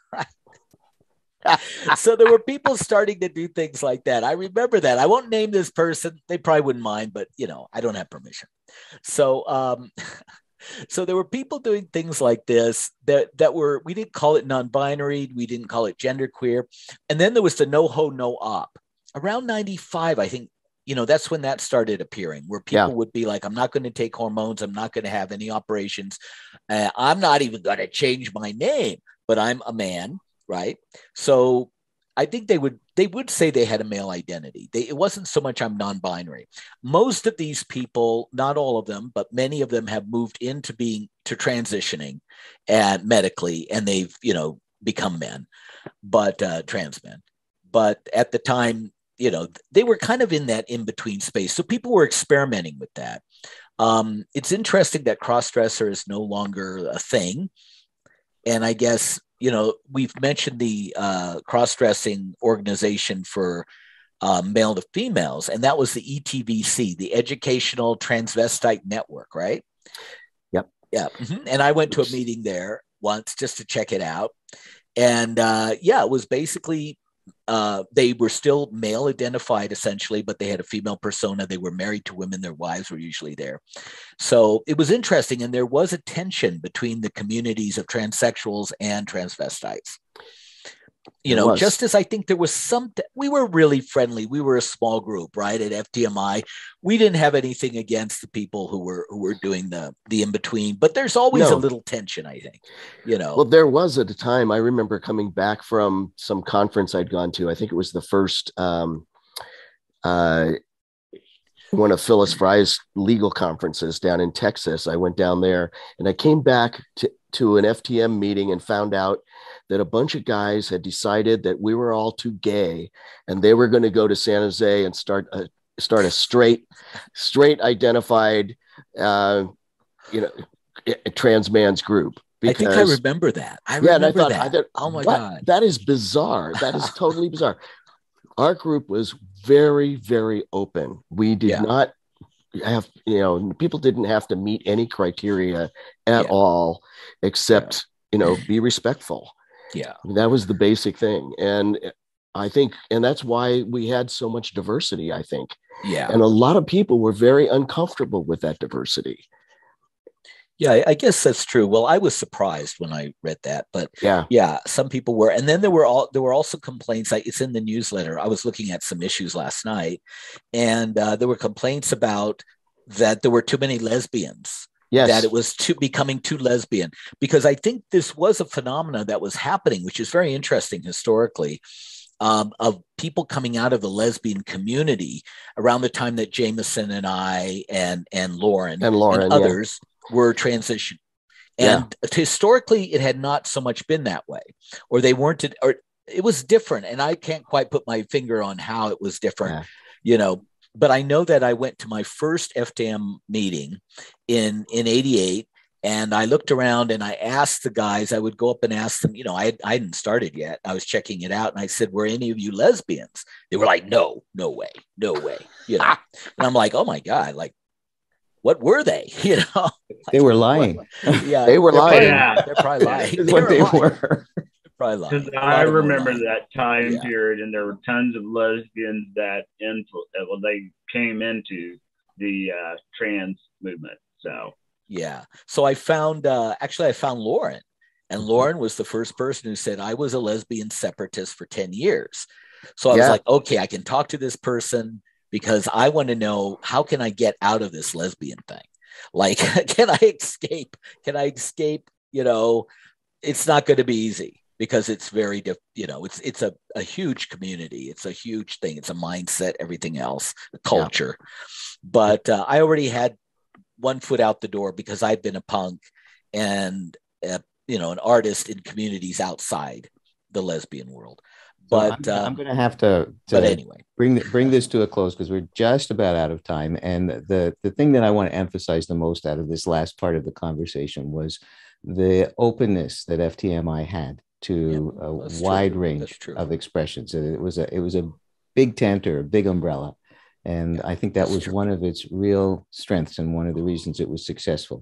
So there were people starting to do things like that. I remember that. I won't name this person. They probably wouldn't mind, but, you know, I don't have permission. So, so there were people doing things like this that were, we didn't call it non-binary, we didn't call it genderqueer. And then there was the no ho, no op. Around 95, I think, you know, that's when that started appearing, where people would be like, I'm not going to take hormones, I'm not going to have any operations, I'm not even going to change my name, but I'm a man, right? So I think they would say they had a male identity. It wasn't so much I'm non-binary. Most of these people, not all of them, but many of them have moved into transitioning medically, and they've, you know, become men, but trans men. But at the time, you know, they were kind of in that in-between space. So people were experimenting with that. It's interesting that cross-dresser is no longer a thing. And I guess, you know, we've mentioned the cross-dressing organization for male to females, and that was the ETVC, the Educational Transvestite Network, right? Yep. Yeah. Mm-hmm. And I went to a meeting there once just to check it out. And it was basically, they were still male identified essentially, but they had a female persona. They were married to women. Their wives were usually there. So it was interesting. And there was a tension between the communities of transsexuals and transvestites. You know, just as I think there was we were really friendly. We were a small group, right? At FTMI, we didn't have anything against the people who were doing the in-between, but there's always a little tension, I think, you know. Well, there was at a time, I remember coming back from some conference I'd gone to. I think it was the first, one of Phyllis Fry's legal conferences down in Texas. I went down there and I came back to an FTM meeting and found out that a bunch of guys had decided that we were all too gay and they were going to go to San Jose and start a straight identified, a trans man's group. Because, I think I remember that. I thought, oh my God. That is bizarre. That is totally bizarre. Our group was very, very open. We did not have, you know, people didn't have to meet any criteria at all, except, you know, be respectful. Yeah. That was the basic thing. And I think, and that's why we had so much diversity, I think. Yeah. And a lot of people were very uncomfortable with that diversity. Yeah, I guess that's true. Well, I was surprised when I read that, but yeah, some people were. And then there were also complaints. It's in the newsletter. I was looking at some issues last night, and there were complaints about that there were too many lesbians. Yes. That it was becoming too lesbian, because I think this was a phenomenon that was happening, which is very interesting historically, of people coming out of the lesbian community around the time that Jameson and I and Lauren and others were transitioned. And historically, it had not so much been that way, or they weren't, or it was different. And I can't quite put my finger on how it was different, you know. But I know that I went to my first FTM meeting in 88, and I looked around and I asked the guys, I would go up and ask them, you know, I hadn't started yet. I was checking it out. And I said, were any of you lesbians? They were like, no way. You know, and I'm like, oh my God, like, what were they? You know, they were lying. They were lying. They're probably lying. What they were. I lying? Because I remember lying. that time Yeah. period, and there were tons of lesbians that they came into the trans movement. So Yeah. So I found actually I found Lauren, and Lauren was the first person who said I was a lesbian separatist for 10 years. So I was Yeah. like, okay, I can talk to this person because I want to know how can I get out of this lesbian thing? Like, can I escape? Can I escape? You know, it's not going to be easy because it's very, it's a huge community. It's a huge thing. It's a mindset, everything else, the culture. Yeah. But I already had one foot out the door because I've been a punk and an artist in communities outside the lesbian world. But so I'm going to have to but anyway, bring this to a close because we're just about out of time. And the thing that I want to emphasize the most out of this last part of the conversation was the openness that FTMI had to a wide range of expressions. It was a big tent or a big umbrella. And I think that was one of its real strengths and one of the reasons it was successful.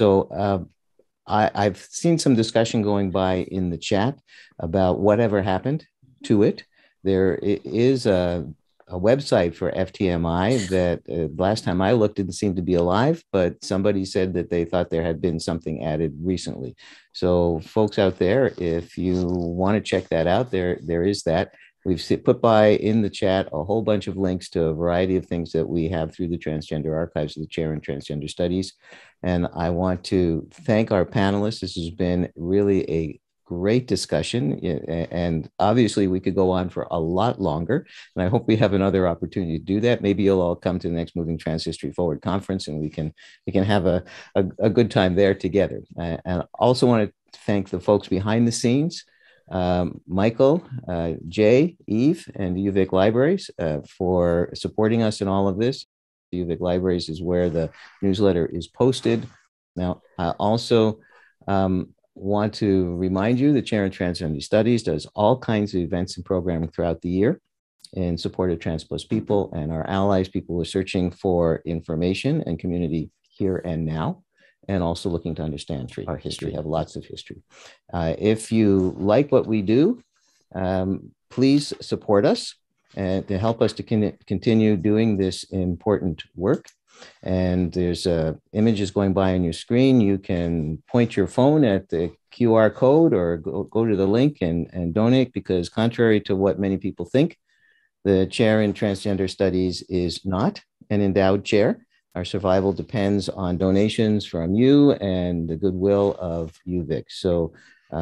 So I've seen some discussion going by in the chat about whatever happened to it. There is a website for FTMI that last time I looked didn't seem to be alive, but somebody said that they thought there had been something added recently. So folks out there, if you want to check that out, there is that. We've put by in the chat a whole bunch of links to a variety of things that we have through the Transgender Archives of the Chair in Transgender Studies. And I want to thank our panelists. This has been really a great discussion. And obviously we could go on for a lot longer. And I hope we have another opportunity to do that. Maybe you'll all come to the next Moving Trans History Forward conference and we can have a good time there together. And I also want to thank the folks behind the scenes. Michael, Jay, Eve, and UVic Libraries for supporting us in all of this. UVic Libraries is where the newsletter is posted. Now, I also want to remind you the Chair in Transgender Studies does all kinds of events and programming throughout the year in support of trans plus people and our allies, people who are searching for information and community here and now, and also looking to understand our history, have lots of history. If you like what we do, please support us and to help us to continue doing this important work. And there's images going by on your screen. You can point your phone at the QR code or go to the link and donate, because contrary to what many people think, the Chair in Transgender Studies is not an endowed chair. Our survival depends on donations from you and the goodwill of UVic. So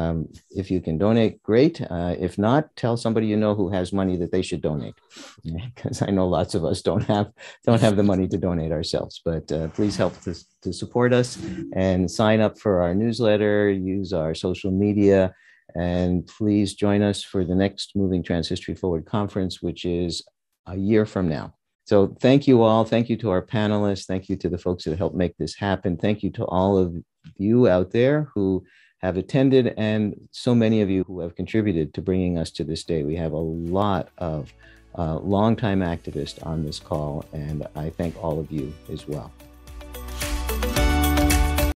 if you can donate, great. If not, tell somebody you know who has money that they should donate, because I know lots of us don't have the money to donate ourselves. But please help to support us and sign up for our newsletter, use our social media, and please join us for the next Moving Trans History Forward conference, which is a year from now. So thank you all. Thank you to our panelists. Thank you to the folks that helped make this happen. Thank you to all of you out there who have attended, and so many of you who have contributed to bringing us to this day. We have a lot of longtime activists on this call, and I thank all of you as well.